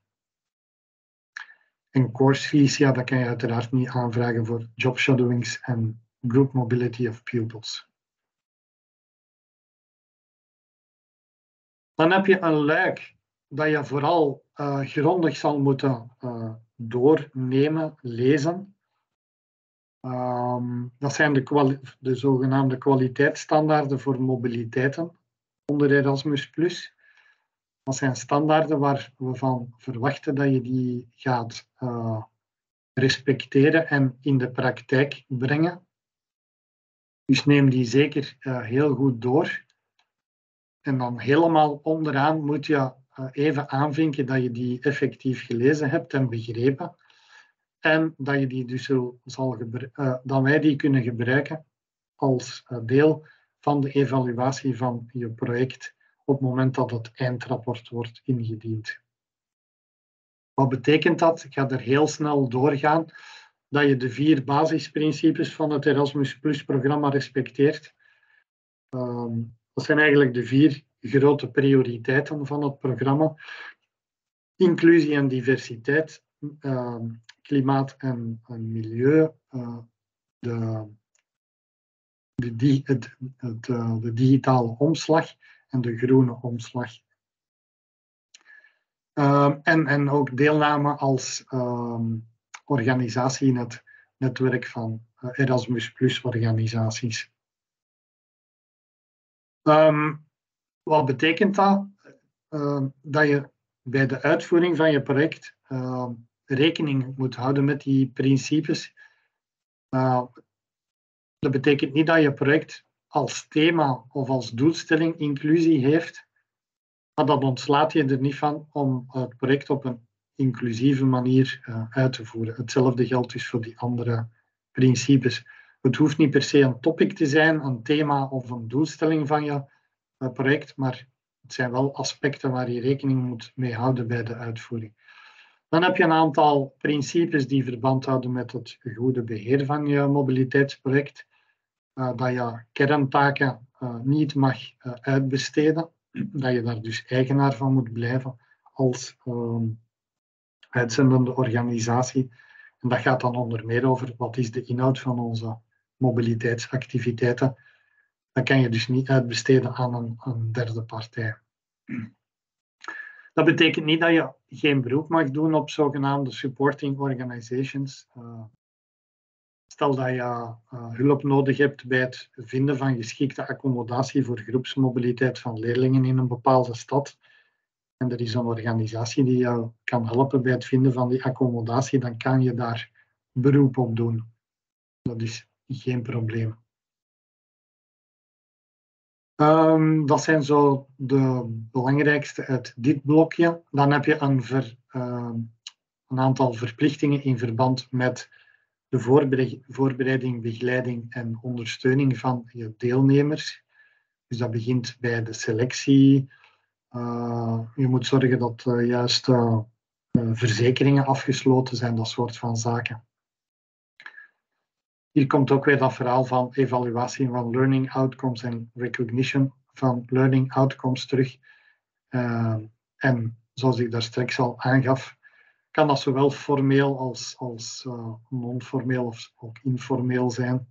S1: En course fees, ja, dat kan je uiteraard niet aanvragen voor job shadowings en group mobility of pupils. Dan heb je een luik dat je vooral uh, grondig zal moeten uh, doornemen, lezen. Um, dat zijn de, de zogenaamde kwaliteitsstandaarden voor mobiliteiten onder Erasmus plus. Dat zijn standaarden waar we van verwachten dat je die gaat uh, respecteren en in de praktijk brengen. Dus neem die zeker uh, heel goed door. En dan helemaal onderaan moet je uh, even aanvinken dat je die effectief gelezen hebt en begrepen. En dat, je die dus zal uh, dat wij die kunnen gebruiken als uh, deel van de evaluatie van je project op het moment dat het eindrapport wordt ingediend. Wat betekent dat? Ik ga er heel snel doorgaan. Dat je de vier basisprincipes van het Erasmus Plus programma respecteert. Um, dat zijn eigenlijk de vier grote prioriteiten van het programma. Inclusie en diversiteit, um, klimaat en, en milieu, uh, de, de, di het, het, uh, de digitale omslag en de groene omslag. Uh, en, en ook deelname als uh, organisatie in het netwerk van uh, Erasmus Plus organisaties. Um, wat betekent dat? Uh, dat je bij de uitvoering van je project uh, rekening moet houden met die principes. Uh, dat betekent niet dat je project als thema of als doelstelling inclusie heeft, maar dat ontslaat je er niet van om het project op een inclusieve manier uh, uit te voeren. Hetzelfde geldt dus voor die andere principes. Het hoeft niet per se een topic te zijn, een thema of een doelstelling van je uh, project, maar het zijn wel aspecten waar je rekening moet mee houden bij de uitvoering. Dan heb je een aantal principes die verband houden met het goede beheer van je mobiliteitsproject. Uh, dat je kerntaken uh, niet mag uh, uitbesteden, dat je daar dus eigenaar van moet blijven als uh, uitzendende organisatie. En dat gaat dan onder meer over wat is de inhoud van onze mobiliteitsactiviteiten. Dat kan je dus niet uitbesteden aan een, een derde partij. Dat betekent niet dat je geen beroep mag doen op zogenaamde supporting organizations. Uh, Stel dat je uh, hulp nodig hebt bij het vinden van geschikte accommodatie voor groepsmobiliteit van leerlingen in een bepaalde stad. En er is een organisatie die jou kan helpen bij het vinden van die accommodatie, dan kan je daar beroep op doen. Dat is geen probleem. Um, dat zijn zo de belangrijkste uit dit blokje. Dan heb je een, ver, uh, een aantal verplichtingen in verband met de voorbereiding, begeleiding en ondersteuning van je deelnemers. Dus dat begint bij de selectie. Uh, je moet zorgen dat uh, juist uh, uh, verzekeringen afgesloten zijn, dat soort van zaken. Hier komt ook weer dat verhaal van evaluatie van learning outcomes en recognition van learning outcomes terug. Uh, en zoals ik daar straks al aangaf, kan dat zowel formeel als, als uh, non-formeel of ook informeel zijn.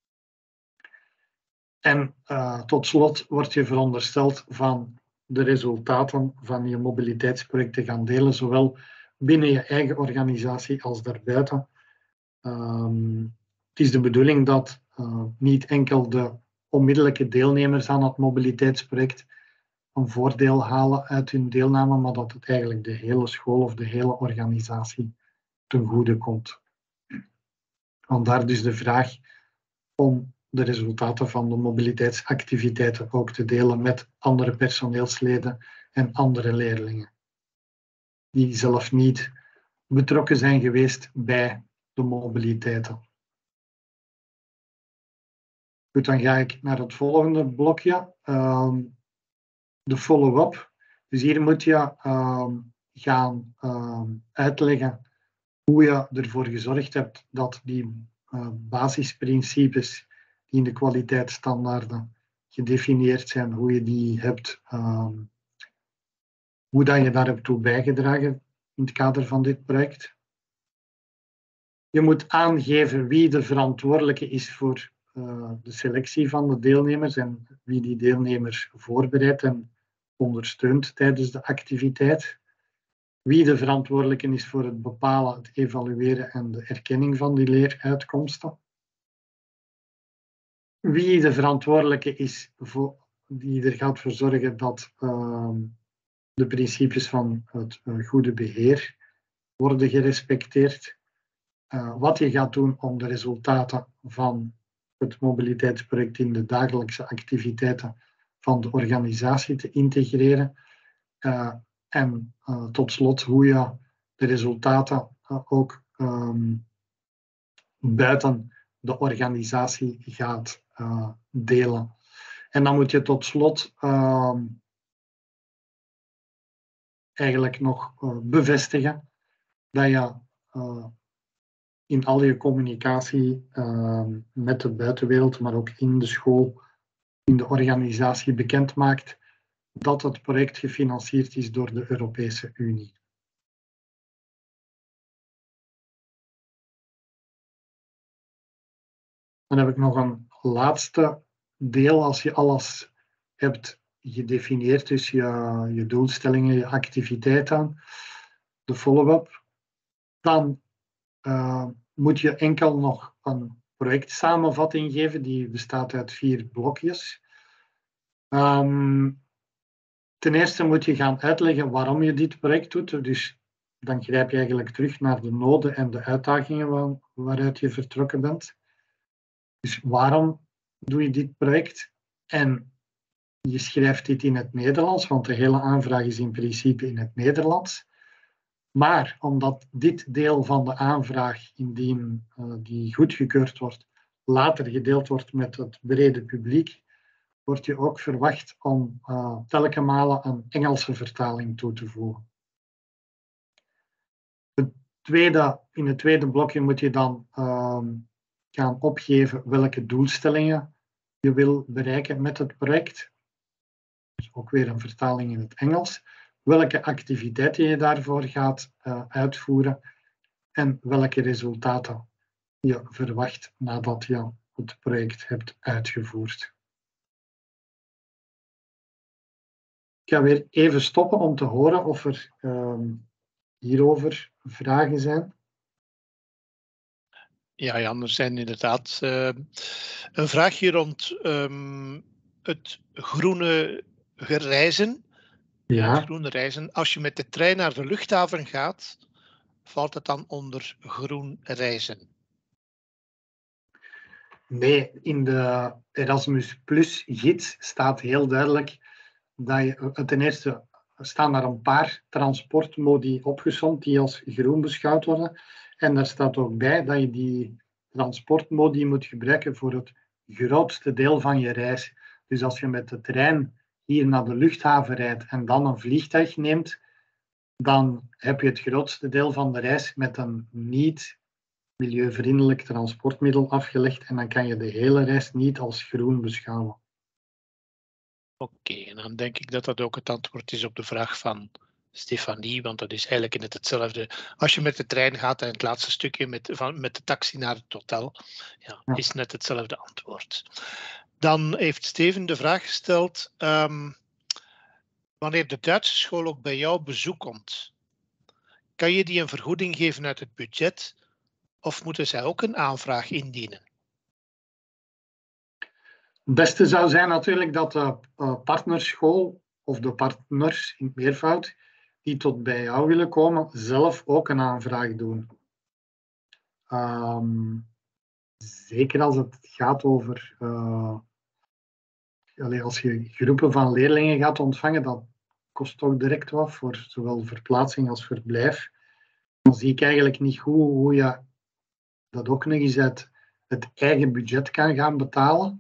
S1: En uh, tot slot wordt je verondersteld van de resultaten van je mobiliteitsproject te gaan delen, zowel binnen je eigen organisatie als daarbuiten. Um, het is de bedoeling dat uh, niet enkel de onmiddellijke deelnemers aan het mobiliteitsproject een voordeel halen uit hun deelname, maar dat het eigenlijk de hele school of de hele organisatie ten goede komt. Vandaar dus de vraag om de resultaten van de mobiliteitsactiviteiten ook te delen met andere personeelsleden en andere leerlingen, die zelf niet betrokken zijn geweest bij de mobiliteiten. Goed, dan ga ik naar het volgende blokje. Um, de follow-up. Dus hier moet je um, gaan um, uitleggen hoe je ervoor gezorgd hebt dat die uh, basisprincipes die in de kwaliteitsstandaarden gedefinieerd zijn, hoe je die hebt, um, hoe dat je daar hebt toe bijgedragen in het kader van dit project. Je moet aangeven wie de verantwoordelijke is voor uh, de selectie van de deelnemers en wie die deelnemers voorbereidt en ondersteunt tijdens de activiteit. Wie de verantwoordelijke is voor het bepalen, het evalueren en de erkenning van die leeruitkomsten. Wie de verantwoordelijke is voor, die er gaat voor zorgen dat uh, de principes van het uh, goede beheer worden gerespecteerd. Uh, wat je gaat doen om de resultaten van het mobiliteitsproject in de dagelijkse activiteiten van de organisatie te integreren. Uh, en uh, tot slot hoe je de resultaten uh, ook um, buiten de organisatie gaat uh, delen. En dan moet je tot slot uh, eigenlijk nog uh, bevestigen dat je uh, in al je communicatie uh, met de buitenwereld, maar ook in de school, in de organisatie bekend maakt dat het project gefinancierd is door de Europese Unie. Dan heb ik nog een laatste deel. Als je alles hebt gedefinieerd, dus je, je doelstellingen, je activiteiten, de follow-up, dan uh, moet je enkel nog een projectsamenvatting geven, die bestaat uit vier blokjes. Um, ten eerste moet je gaan uitleggen waarom je dit project doet, dus dan grijp je eigenlijk terug naar de noden en de uitdagingen waar, waaruit je vertrokken bent. Dus waarom doe je dit project? En je schrijft dit in het Nederlands, want de hele aanvraag is in principe in het Nederlands. Maar omdat dit deel van de aanvraag, indien uh, die goedgekeurd wordt, later gedeeld wordt met het brede publiek, wordt je ook verwacht om uh, telkens malen een Engelse vertaling toe te voegen. Het tweede, in het tweede blokje moet je dan uh, gaan opgeven welke doelstellingen je wil bereiken met het project. Dus ook weer een vertaling in het Engels. Welke activiteiten je daarvoor gaat uh, uitvoeren en welke resultaten je verwacht nadat je het project hebt uitgevoerd. Ik ga weer even stoppen om te horen of er uh, hierover vragen zijn.
S2: Ja, Jan, er zijn inderdaad uh, een vraagje rond um, het groene reizen.
S1: Ja.
S2: Het groene reizen. Als je met de trein naar de luchthaven gaat, valt het dan onder groen reizen?
S1: Nee, in de Erasmus Plus gids staat heel duidelijk dat je ten eerste staan er een paar transportmodi opgesomd die als groen beschouwd worden. En daar staat ook bij dat je die transportmodi moet gebruiken voor het grootste deel van je reis. Dus als je met de trein hier naar de luchthaven rijdt en dan een vliegtuig neemt, dan heb je het grootste deel van de reis met een niet milieuvriendelijk transportmiddel afgelegd en dan kan je de hele reis niet als groen beschouwen.
S2: Oké, okay, en dan denk ik dat dat ook het antwoord is op de vraag van Stefanie, want dat is eigenlijk net hetzelfde. Als je met de trein gaat en het laatste stukje met, van, met de taxi naar het hotel, ja, ja. is net hetzelfde antwoord. Dan heeft Steven de vraag gesteld, um, wanneer de Duitse school ook bij jou op bezoek komt, kan je die een vergoeding geven uit het budget of moeten zij ook een aanvraag indienen?
S1: Het beste zou zijn natuurlijk dat de partnerschool of de partners in het meervoud die tot bij jou willen komen, zelf ook een aanvraag doen. Um, zeker als het gaat over, uh, als je groepen van leerlingen gaat ontvangen, dat kost ook direct wat voor zowel verplaatsing als verblijf. Dan zie ik eigenlijk niet goed hoe je dat ook nog eens uit het eigen budget kan gaan betalen.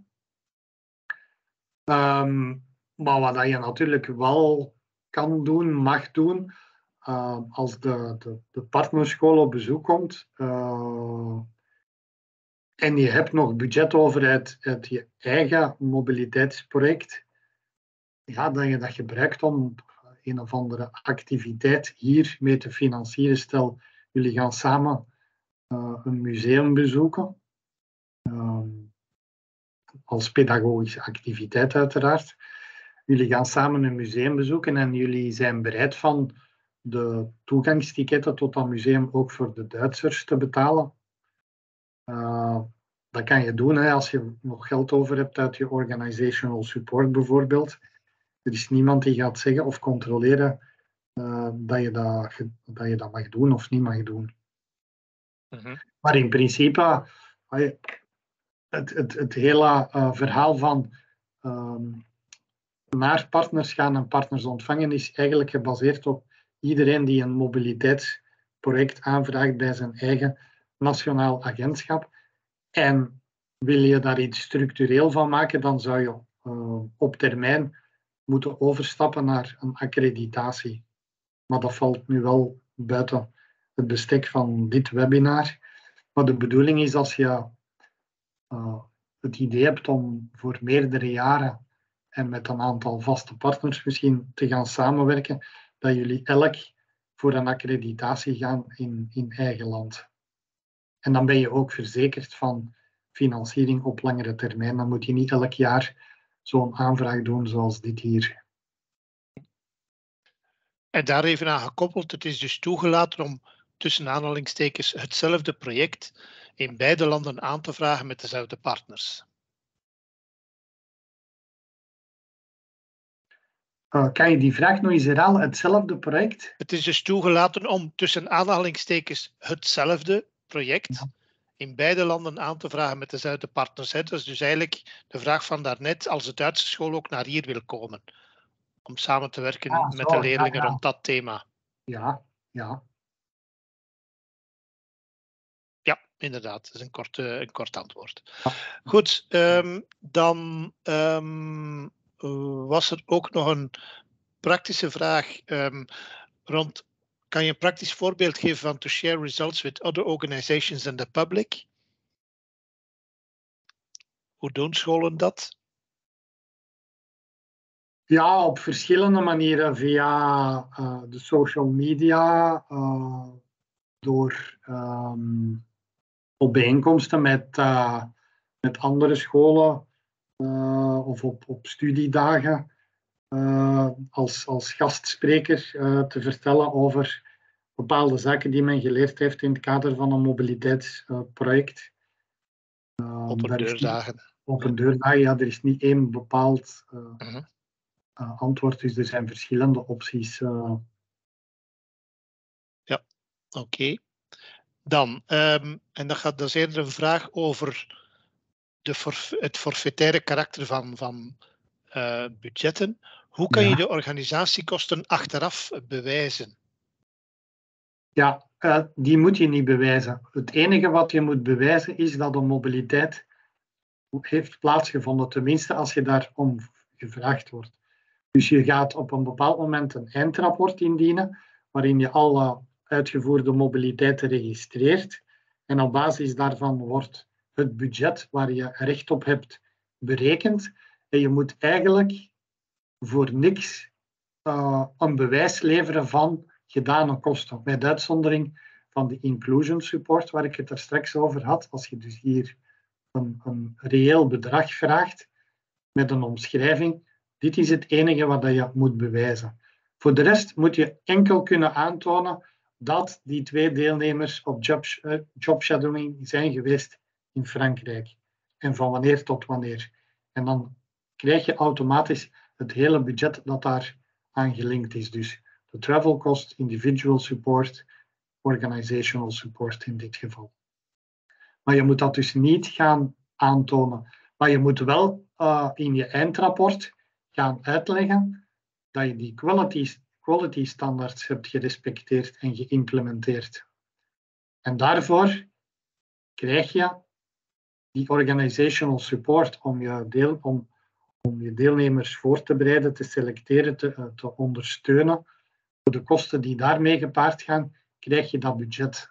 S1: Um, maar wat je natuurlijk wel kan doen, mag doen, uh, als de, de, de partnerschool op bezoek komt uh, en je hebt nog budget over uit, uit je eigen mobiliteitsproject, ja, dat je dat gebruikt om een of andere activiteit hier mee te financieren. Stel, jullie gaan samen uh, een museum bezoeken. Um, als pedagogische activiteit uiteraard. Jullie gaan samen een museum bezoeken en jullie zijn bereid van de toegangsticketten tot dat museum ook voor de Duitsers te betalen. Uh, dat kan je doen hè, als je nog geld over hebt uit je organizational support bijvoorbeeld. Er is niemand die gaat zeggen of controleren uh, dat, je dat, dat je dat mag doen of niet mag doen. Mm-hmm. Maar in principe... Uh, Het, het, het hele uh, verhaal van um, naar partners gaan en partners ontvangen is eigenlijk gebaseerd op iedereen die een mobiliteitsproject aanvraagt bij zijn eigen nationaal agentschap. En wil je daar iets structureel van maken, dan zou je uh, op termijn moeten overstappen naar een accreditatie. Maar dat valt nu wel buiten het bestek van dit webinar. Maar de bedoeling is als je Uh, het idee hebt om voor meerdere jaren en met een aantal vaste partners misschien te gaan samenwerken, dat jullie elk voor een accreditatie gaan in, in eigen land. En dan ben je ook verzekerd van financiering op langere termijn. Dan moet je niet elk jaar zo'n aanvraag doen zoals dit hier.
S2: En daar even aan gekoppeld, het is dus toegelaten om tussen aanhalingstekens hetzelfde project in beide landen aan te vragen met dezelfde partners.
S1: Uh, kan je die vraag nog eens herhalen? Hetzelfde project?
S2: Het is dus toegelaten om tussen aanhalingstekens hetzelfde project
S1: Ja.
S2: in beide landen aan te vragen met dezelfde partners. Hè. Dat is dus eigenlijk de vraag van daarnet, als de Duitse school ook naar hier wil komen. Om samen te werken
S1: Ah,
S2: met
S1: zo,
S2: de leerlingen
S1: ja, ja.
S2: rond dat thema.
S1: Ja, ja.
S2: Ja, inderdaad. Dat is een kort, uh, een kort antwoord. Goed, um, dan um, was er ook nog een praktische vraag um, rond, kan je een praktisch voorbeeld geven van to share results with other organizations and the public? Hoe doen scholen dat?
S1: Ja, op verschillende manieren via uh, de social media, uh, door um, op bijeenkomsten met, uh, met andere scholen uh, of op, op studiedagen uh, als, als gastspreker uh, te vertellen over bepaalde zaken die men geleerd heeft in het kader van een mobiliteitsproject. Uh,
S2: Open deurdagen.
S1: Open deurdagen, ja, er is niet één bepaald uh,
S2: uh-huh.
S1: uh, antwoord, dus er zijn verschillende opties. Uh.
S2: Ja, oké. Okay. Dan, um, en dat, gaat, dat is eerder een vraag over de forf- het forfaitaire karakter van, van uh, budgetten. Hoe kan
S1: Ja.
S2: je de organisatiekosten achteraf bewijzen?
S1: Ja, uh, die moet je niet bewijzen. Het enige wat je moet bewijzen is dat de mobiliteit heeft plaatsgevonden, tenminste als je daarom gevraagd wordt. Dus je gaat op een bepaald moment een eindrapport indienen, waarin je alle uitgevoerde mobiliteiten registreert. En op basis daarvan wordt het budget waar je recht op hebt berekend. En je moet eigenlijk voor niks uh, een bewijs leveren van gedane kosten. Met uitzondering van de inclusion support, waar ik het er straks over had. Als je dus hier een, een reëel bedrag vraagt met een omschrijving, dit is het enige wat je moet bewijzen. Voor de rest moet je enkel kunnen aantonen dat die twee deelnemers op job, uh, jobshadowing zijn geweest in Frankrijk. En van wanneer tot wanneer. En dan krijg je automatisch het hele budget dat daar aan gelinkt is. Dus de travel cost, individual support, organizational support in dit geval. Maar je moet dat dus niet gaan aantonen. Maar je moet wel uh, in je eindrapport gaan uitleggen dat je die quality, quality standards hebt gerespecteerd en geïmplementeerd. En daarvoor krijg je die organizational support om je, deel, om, om je deelnemers voor te bereiden, te selecteren, te, uh, te ondersteunen. Voor de kosten die daarmee gepaard gaan, krijg je dat budget.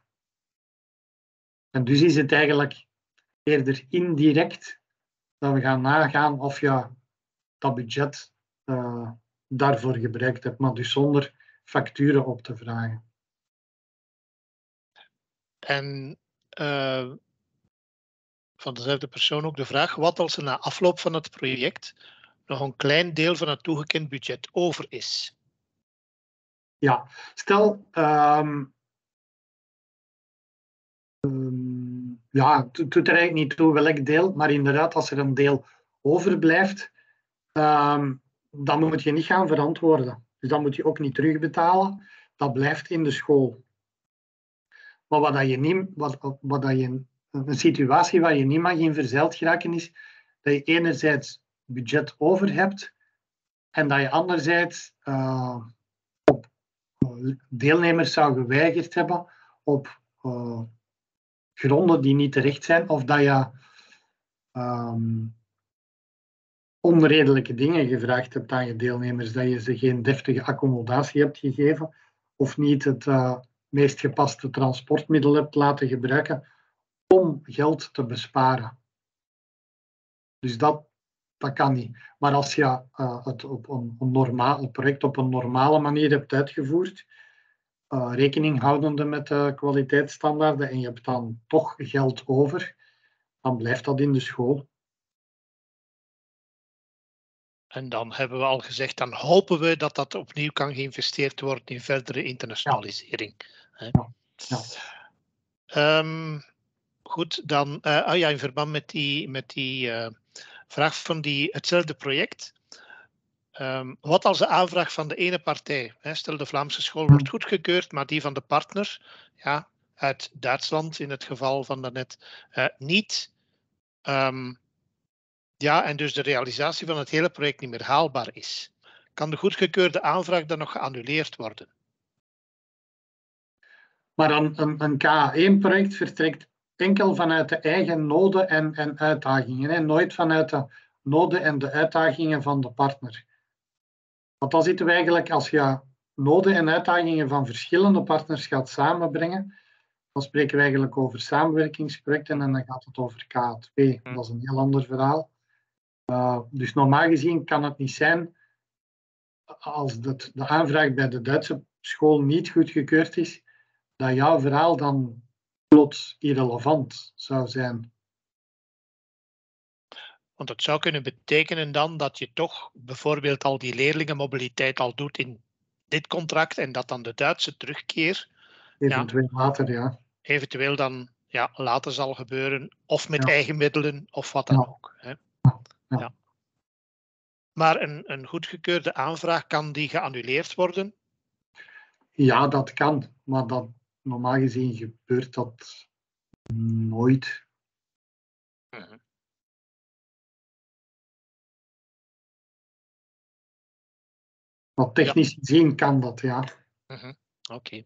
S1: En dus is het eigenlijk eerder indirect dat we gaan nagaan of je dat budget uh, daarvoor gebruikt hebt, maar dus zonder facturen op te vragen.
S2: En uh, van dezelfde persoon ook de vraag, wat als er na afloop van het project nog een klein deel van het toegekend budget over is?
S1: Ja, stel, um, um, ja, het doet er eigenlijk niet toe welk deel, maar inderdaad, als er een deel overblijft, um, dan moet je niet gaan verantwoorden. Dus dan moet je ook niet terugbetalen. Dat blijft in de school. Maar wat dat je niet, wat, wat dat je, een situatie waar je niet mag in verzeild geraken is, dat je enerzijds budget over hebt en dat je anderzijds uh, op uh, deelnemers zou geweigerd hebben op uh, gronden die niet terecht zijn, of dat je um, onredelijke dingen gevraagd hebt aan je deelnemers, dat je ze geen deftige accommodatie hebt gegeven of niet het uh, meest gepaste transportmiddel hebt laten gebruiken om geld te besparen. Dus dat, dat kan niet. Maar als je uh, het, op een, een normaal, het project op een normale manier hebt uitgevoerd, uh, rekening houdende met de kwaliteitsstandaarden, en je hebt dan toch geld over, dan blijft dat in de school.
S2: En dan hebben we al gezegd, dan hopen we dat dat opnieuw kan geïnvesteerd worden in verdere internationalisering. Ja.
S1: Ja. Ja.
S2: Um, goed, dan uh, oh ja, in verband met die, met die uh, vraag van die, hetzelfde project. Um, wat als de aanvraag van de ene partij, hè, stel de Vlaamse school wordt goedgekeurd, maar die van de partner, ja, uit Duitsland in het geval van daarnet, uh, niet. Um, ja, en dus de realisatie van het hele project niet meer haalbaar is. Kan de goedgekeurde aanvraag dan nog geannuleerd worden?
S1: Maar een, een, een K A één project vertrekt enkel vanuit de eigen noden en, en uitdagingen. Hè? Nooit vanuit de noden en de uitdagingen van de partner. Want dan zitten we eigenlijk, als je noden en uitdagingen van verschillende partners gaat samenbrengen, dan spreken we eigenlijk over samenwerkingsprojecten en dan gaat het over K A twee. Dat is een heel ander verhaal. Uh, dus normaal gezien kan het niet zijn, als het, de aanvraag bij de Duitse school niet goedgekeurd is, dat jouw verhaal dan plots irrelevant zou zijn.
S2: Want het zou kunnen betekenen dan dat je toch bijvoorbeeld al die leerlingenmobiliteit al doet in dit contract en dat dan de Duitse terugkeer
S1: Eventueel ja, later, ja.
S2: Eventueel dan ja, later zal gebeuren, of met
S1: ja.
S2: eigen middelen, of wat dan
S1: ja.
S2: ook. Hè.
S1: Ja. Ja.
S2: Ja. Maar een, een goedgekeurde aanvraag, kan die geannuleerd worden?
S1: Ja, dat kan, maar dat, normaal gezien gebeurt dat nooit.
S2: Mm-hmm.
S1: Maar technisch ja. gezien kan dat, ja.
S2: Mm-hmm. Oké. Okay.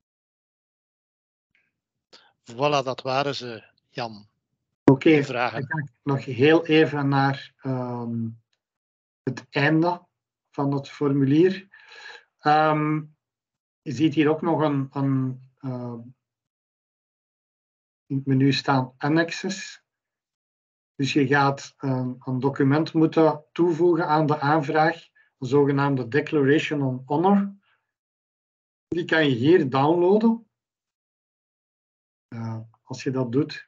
S2: Voilà, dat waren ze, Jan.
S1: Oké, okay, dan ga ik nog heel even naar um, het einde van het formulier. Um, je ziet hier ook nog een, een uh, in het menu staan annexes. Dus je gaat een, een document moeten toevoegen aan de aanvraag, een zogenaamde Declaration on Honor. Die kan je hier downloaden. Uh, als je dat doet,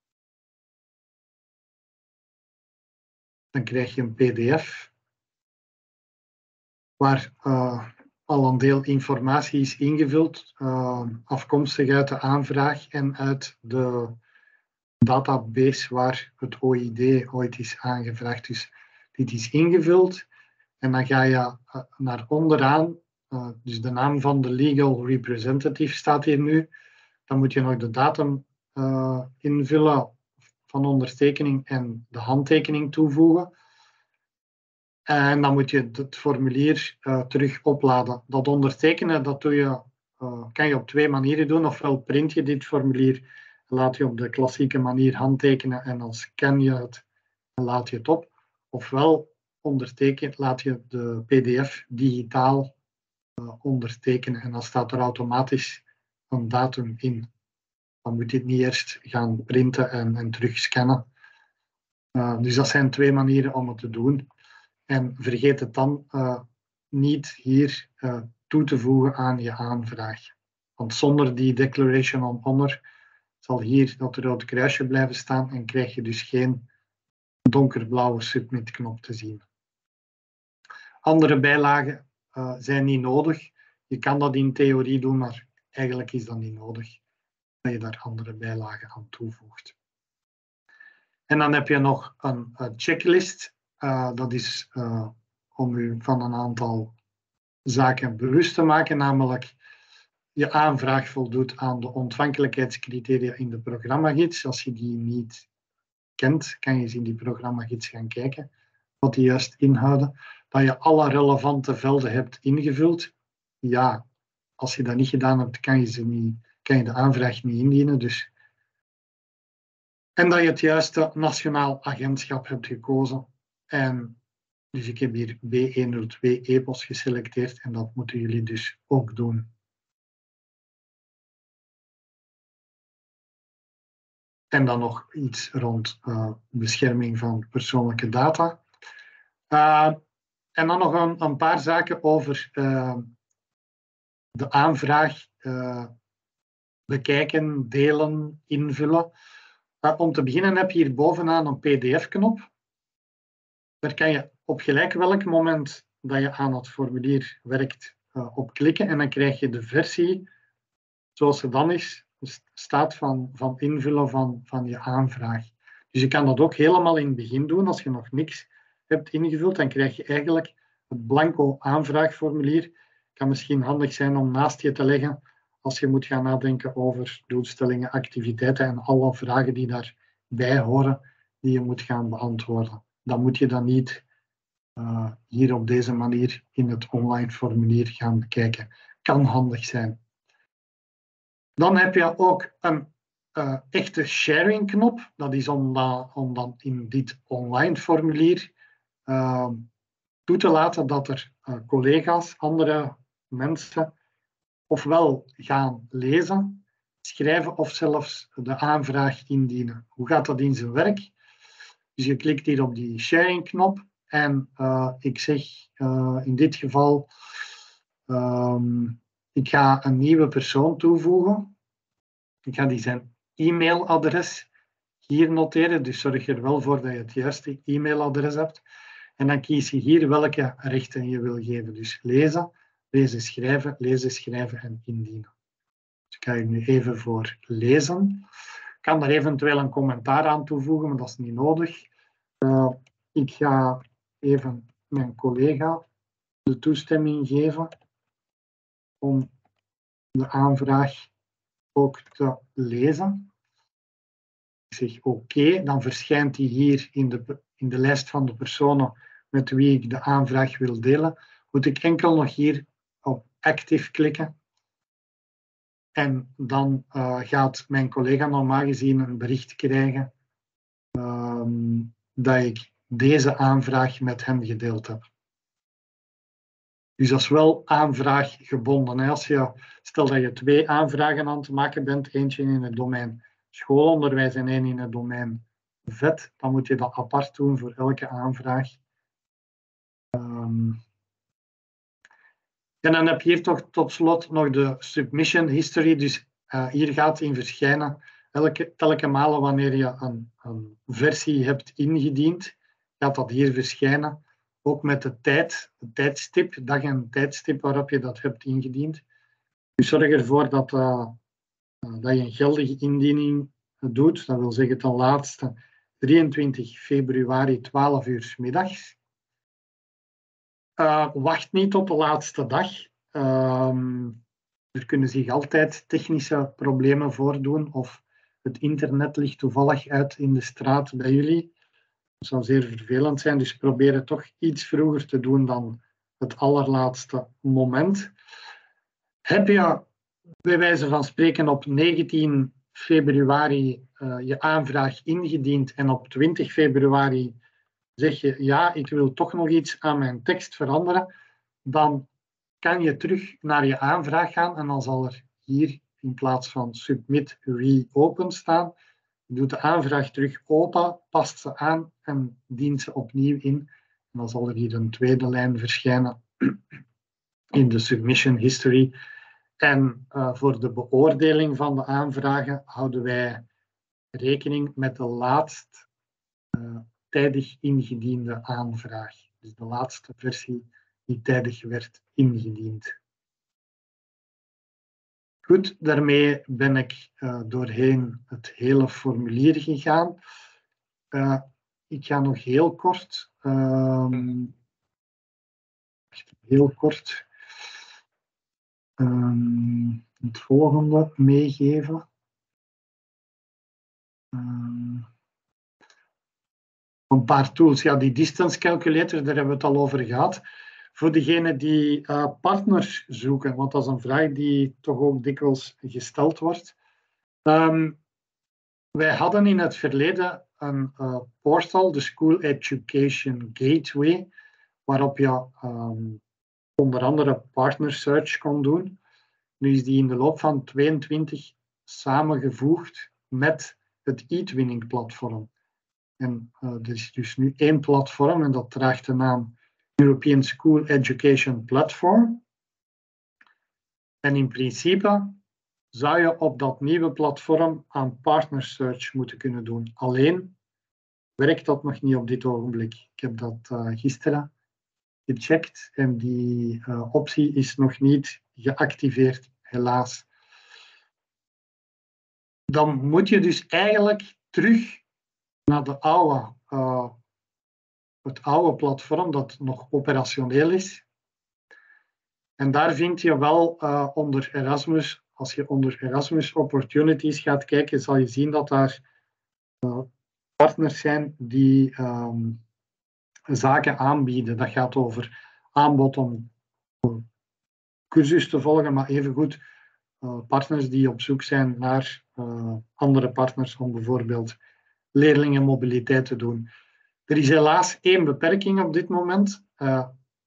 S1: dan krijg je een P D F waar uh, al een deel informatie is ingevuld, uh, afkomstig uit de aanvraag en uit de database waar het O I D ooit is aangevraagd. Dus dit is ingevuld en dan ga je uh, naar onderaan, uh, dus de naam van de legal representative staat hier nu. Dan moet je nog de datum uh, invullen van ondertekening en de handtekening toevoegen. En dan moet je het formulier uh, terug opladen. Dat ondertekenen, dat doe je, uh, kan je op twee manieren doen. Ofwel print je dit formulier, laat je op de klassieke manier handtekenen en dan scan je het en laat je het op. Ofwel onderteken, laat je de P D F digitaal uh, ondertekenen en dan staat er automatisch een datum in. Dan moet je het niet eerst gaan printen en, en terug scannen. Uh, dus dat zijn twee manieren om het te doen. En vergeet het dan uh, niet hier uh, toe te voegen aan je aanvraag. Want zonder die Declaration on Honor zal hier dat rode kruisje blijven staan en krijg je dus geen donkerblauwe submit-knop te zien. Andere bijlagen uh, zijn niet nodig. Je kan dat in theorie doen, maar eigenlijk is dat niet nodig dat je daar andere bijlagen aan toevoegt. En dan heb je nog een, een checklist. Uh, dat is uh, om u van een aantal zaken bewust te maken, namelijk je aanvraag voldoet aan de ontvankelijkheidscriteria in de programmagids. Als je die niet kent, kan je eens in die programmagids gaan kijken wat die juist inhouden. Dat je alle relevante velden hebt ingevuld. Ja, als je dat niet gedaan hebt, kan je, ze niet, kan je de aanvraag niet indienen. Dus. En dat je het juiste nationaal agentschap hebt gekozen. En dus ik heb hier B honderdtwee E P O S geselecteerd en dat moeten jullie dus ook doen. En dan nog iets rond uh, bescherming van persoonlijke data. Uh, en dan nog een, een paar zaken over uh, de aanvraag uh, bekijken, delen, invullen. Uh, om te beginnen heb je hier bovenaan een P D F-knop. Daar kan je op gelijk welk moment dat je aan het formulier werkt uh, op klikken en dan krijg je de versie zoals ze dan is, staat van, van invullen van, van je aanvraag. Dus je kan dat ook helemaal in het begin doen. Als je nog niks hebt ingevuld, dan krijg je eigenlijk het blanco aanvraagformulier kan misschien handig zijn om naast je te leggen als je moet gaan nadenken over doelstellingen, activiteiten en alle vragen die daarbij horen die je moet gaan beantwoorden. Dan moet je dan niet uh, hier op deze manier in het online formulier gaan bekijken. Kan handig zijn. Dan heb je ook een uh, echte sharing knop. Dat is om, da, om dan in dit online formulier uh, toe te laten dat er uh, collega's, andere mensen, ofwel gaan lezen, schrijven of zelfs de aanvraag indienen. Hoe gaat dat in zijn werk? Dus je klikt hier op die sharing knop en uh, ik zeg uh, in dit geval, um, ik ga een nieuwe persoon toevoegen. Ik ga die zijn e-mailadres hier noteren, dus zorg er wel voor dat je het juiste e-mailadres hebt. En dan kies je hier welke rechten je wil geven. Dus lezen, lezen, schrijven, lezen, schrijven en indienen. Dus ik ga je nu even voor lezen. Ik kan er eventueel een commentaar aan toevoegen, maar dat is niet nodig. Uh, ik ga even mijn collega de toestemming geven om de aanvraag ook te lezen. Ik zeg oké, okay, dan verschijnt die hier in de, in de lijst van de personen met wie ik de aanvraag wil delen. Moet ik enkel nog hier op active klikken. En dan uh, gaat mijn collega normaal gezien een bericht krijgen um, dat ik deze aanvraag met hem gedeeld heb. Dus dat is wel aanvraaggebonden. Hè. Als je, stel dat je twee aanvragen aan het maken bent, eentje in het domein schoolonderwijs en één in het domein V E T, dan moet je dat apart doen voor elke aanvraag. Um, en dan heb je hier toch tot slot nog de submission history. Dus uh, hier gaat in verschijnen, elke, telke malen wanneer je een, een versie hebt ingediend, gaat dat hier verschijnen. Ook met de tijd, de tijdstip, dag en tijdstip waarop je dat hebt ingediend. Dus zorg ervoor dat, uh, dat je een geldige indiening doet. Dat wil zeggen ten laatste drieëntwintig februari, twaalf uur 's middags. Uh, wacht niet tot de laatste dag. Uh, er kunnen zich altijd technische problemen voordoen of het internet ligt toevallig uit in de straat bij jullie. Dat zou zeer vervelend zijn, dus probeer het toch iets vroeger te doen dan het allerlaatste moment. Heb je bij wijze van spreken op negentien februari uh, je aanvraag ingediend en op twintig februari zeg je ja, ik wil toch nog iets aan mijn tekst veranderen, dan kan je terug naar je aanvraag gaan en dan zal er hier in plaats van submit reopen staan. Je doet de aanvraag terug open, past ze aan en dient ze opnieuw in. En dan zal er hier een tweede lijn verschijnen in de submission history. En uh, voor de beoordeling van de aanvragen houden wij rekening met de laatst uh, tijdig ingediende aanvraag. Dus de laatste versie die tijdig werd ingediend. Goed, daarmee ben ik uh, doorheen het hele formulier gegaan. Uh, ik ga nog heel kort, um, heel kort um, het volgende meegeven. Um, een paar tools. Ja, die distance calculator, daar hebben we het al over gehad. Voor degenen die uh, partners zoeken, want dat is een vraag die toch ook dikwijls gesteld wordt. Um, wij hadden in het verleden een uh, portal, de School Education Gateway, waarop je um, onder andere partner search kon doen. Nu is die in de loop van tweeëntwintig samengevoegd met het e-twinning platform. En uh, er is dus nu één platform en dat draagt de naam European School Education Platform. En in principe zou je op dat nieuwe platform aan partner search moeten kunnen doen. Alleen werkt dat nog niet op dit ogenblik. Ik heb dat uh, gisteren gecheckt en die uh, optie is nog niet geactiveerd, helaas. Dan moet je dus eigenlijk terug naar de oude uh, het oude platform dat nog operationeel is. En daar vind je wel uh, onder Erasmus, als je onder Erasmus Opportunities gaat kijken, zal je zien dat daar uh, partners zijn die um, zaken aanbieden. Dat gaat over aanbod om cursus te volgen, maar evengoed uh, partners die op zoek zijn naar uh, andere partners om bijvoorbeeld leerlingenmobiliteit te doen. Er is helaas één beperking op dit moment. Uh,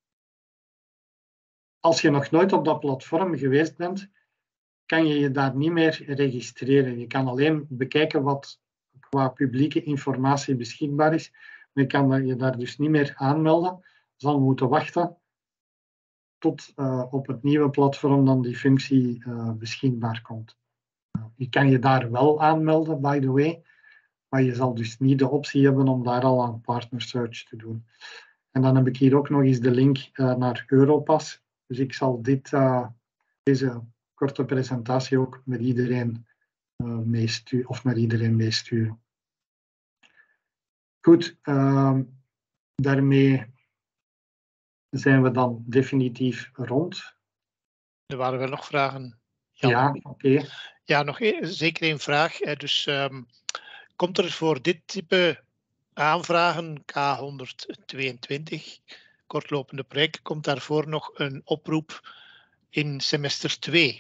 S1: als je nog nooit op dat platform geweest bent, kan je je daar niet meer registreren. Je kan alleen bekijken wat qua publieke informatie beschikbaar is, maar je kan je daar dus niet meer aanmelden. Je zal moeten wachten tot uh, op het nieuwe platform dan die functie uh, beschikbaar komt. Uh, je kan je daar wel aanmelden, by the way, maar je zal dus niet de optie hebben om daar al aan partner search te doen. En dan heb ik hier ook nog eens de link uh, naar Europass. Dus ik zal dit, uh, deze korte presentatie ook met iedereen uh, meesturen, of met iedereen meesturen. Goed, uh, daarmee zijn we dan definitief rond.
S2: Er waren wel nog vragen.
S1: Jan. Ja, oké. Okay.
S2: Ja, nog een, zeker één vraag. Dus um, komt er voor dit type aanvragen K honderdtweeëntwintig, kortlopende projecten, komt daarvoor nog een oproep in semester twee?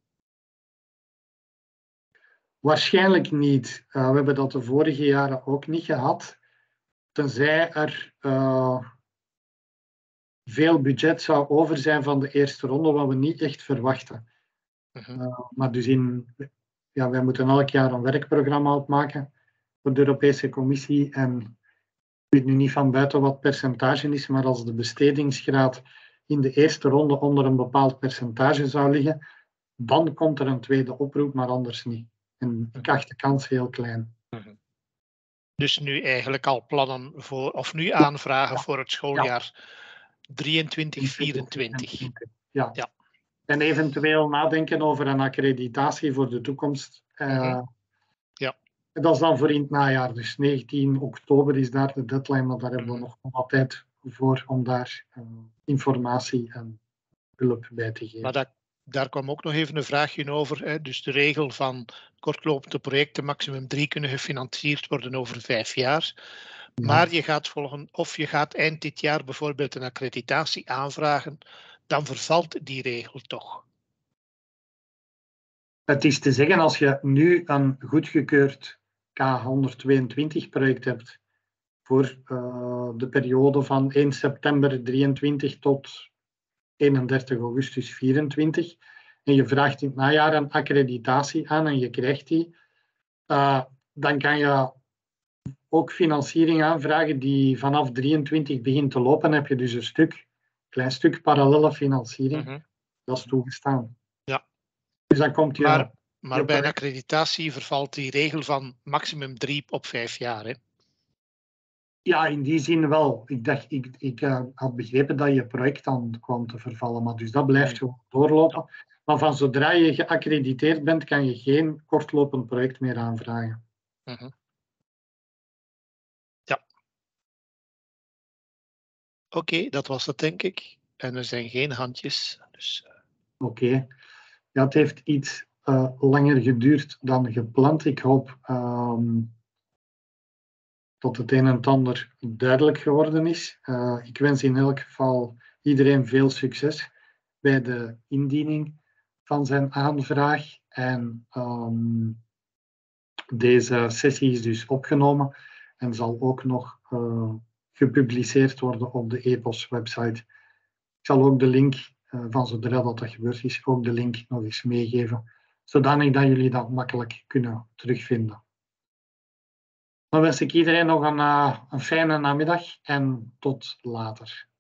S1: Waarschijnlijk niet. Uh, we hebben dat de vorige jaren ook niet gehad. Tenzij er uh, veel budget zou over zijn van de eerste ronde, wat we niet echt verwachten. Uh-huh. Uh, maar dus in, ja, wij moeten elk jaar een werkprogramma opmaken voor de Europese Commissie. En ik weet nu niet van buiten wat percentage is, maar als de bestedingsgraad in de eerste ronde onder een bepaald percentage zou liggen, dan komt er een tweede oproep, maar anders niet. En ik acht de kans heel klein.
S2: Uh-huh. Dus nu eigenlijk al plannen voor, of nu aanvragen ja. voor het schooljaar ja. drieëntwintig vierentwintig.
S1: Ja. ja. En eventueel nadenken over een accreditatie voor de toekomst. Uh-huh. Uh, ja. Dat is dan voor in het najaar. Dus negentien oktober is daar de deadline, maar daar hebben we nog wat tijd voor om daar uh, informatie en hulp bij te geven.
S2: Maar dat, daar kwam ook nog even een vraagje over. Hè. Dus de regel van kortlopende projecten maximum drie kunnen gefinancierd worden over vijf jaar. Ja. Maar je gaat volgen, of je gaat eind dit jaar bijvoorbeeld een accreditatie aanvragen, dan vervalt die regel toch.
S1: Het is te zeggen, als je nu een goedgekeurd K honderdtweeëntwintig project hebt voor uh, de periode van één september drieëntwintig tot eenendertig augustus vierentwintig en je vraagt in het najaar een accreditatie aan en je krijgt die, uh, dan kan je ook financiering aanvragen die vanaf drieëntwintig begint te lopen. Dan heb je dus een stuk, klein stuk parallelle financiering. Mm-hmm. Dat is toegestaan.
S2: Ja.
S1: Dus dan komt je...
S2: Maar, maar je bij een accreditatie vervalt die regel van maximum drie op vijf jaar, hè?
S1: Ja, in die zin wel. Ik, dacht, ik, ik uh, had begrepen dat je project dan kwam te vervallen, maar dus dat blijft gewoon doorlopen. Ja. Maar van zodra je geaccrediteerd bent, kan je geen kortlopend project meer aanvragen.
S2: Mm-hmm. Ja. Oké, okay, dat was het denk ik. En er zijn geen handjes. Dus, uh...
S1: Oké. Okay. Ja, het heeft iets uh, langer geduurd dan gepland. Ik hoop... Um, dat het een en het ander duidelijk geworden is. Uh, ik wens in elk geval iedereen veel succes bij de indiening van zijn aanvraag. En um, deze sessie is dus opgenomen en zal ook nog uh, gepubliceerd worden op de E P O S-website. Ik zal ook de link, uh, van zodra dat, dat gebeurd is, ook de link nog eens meegeven, zodanig dat jullie dat makkelijk kunnen terugvinden. Dan wens ik iedereen nog een, uh, een fijne namiddag en tot later.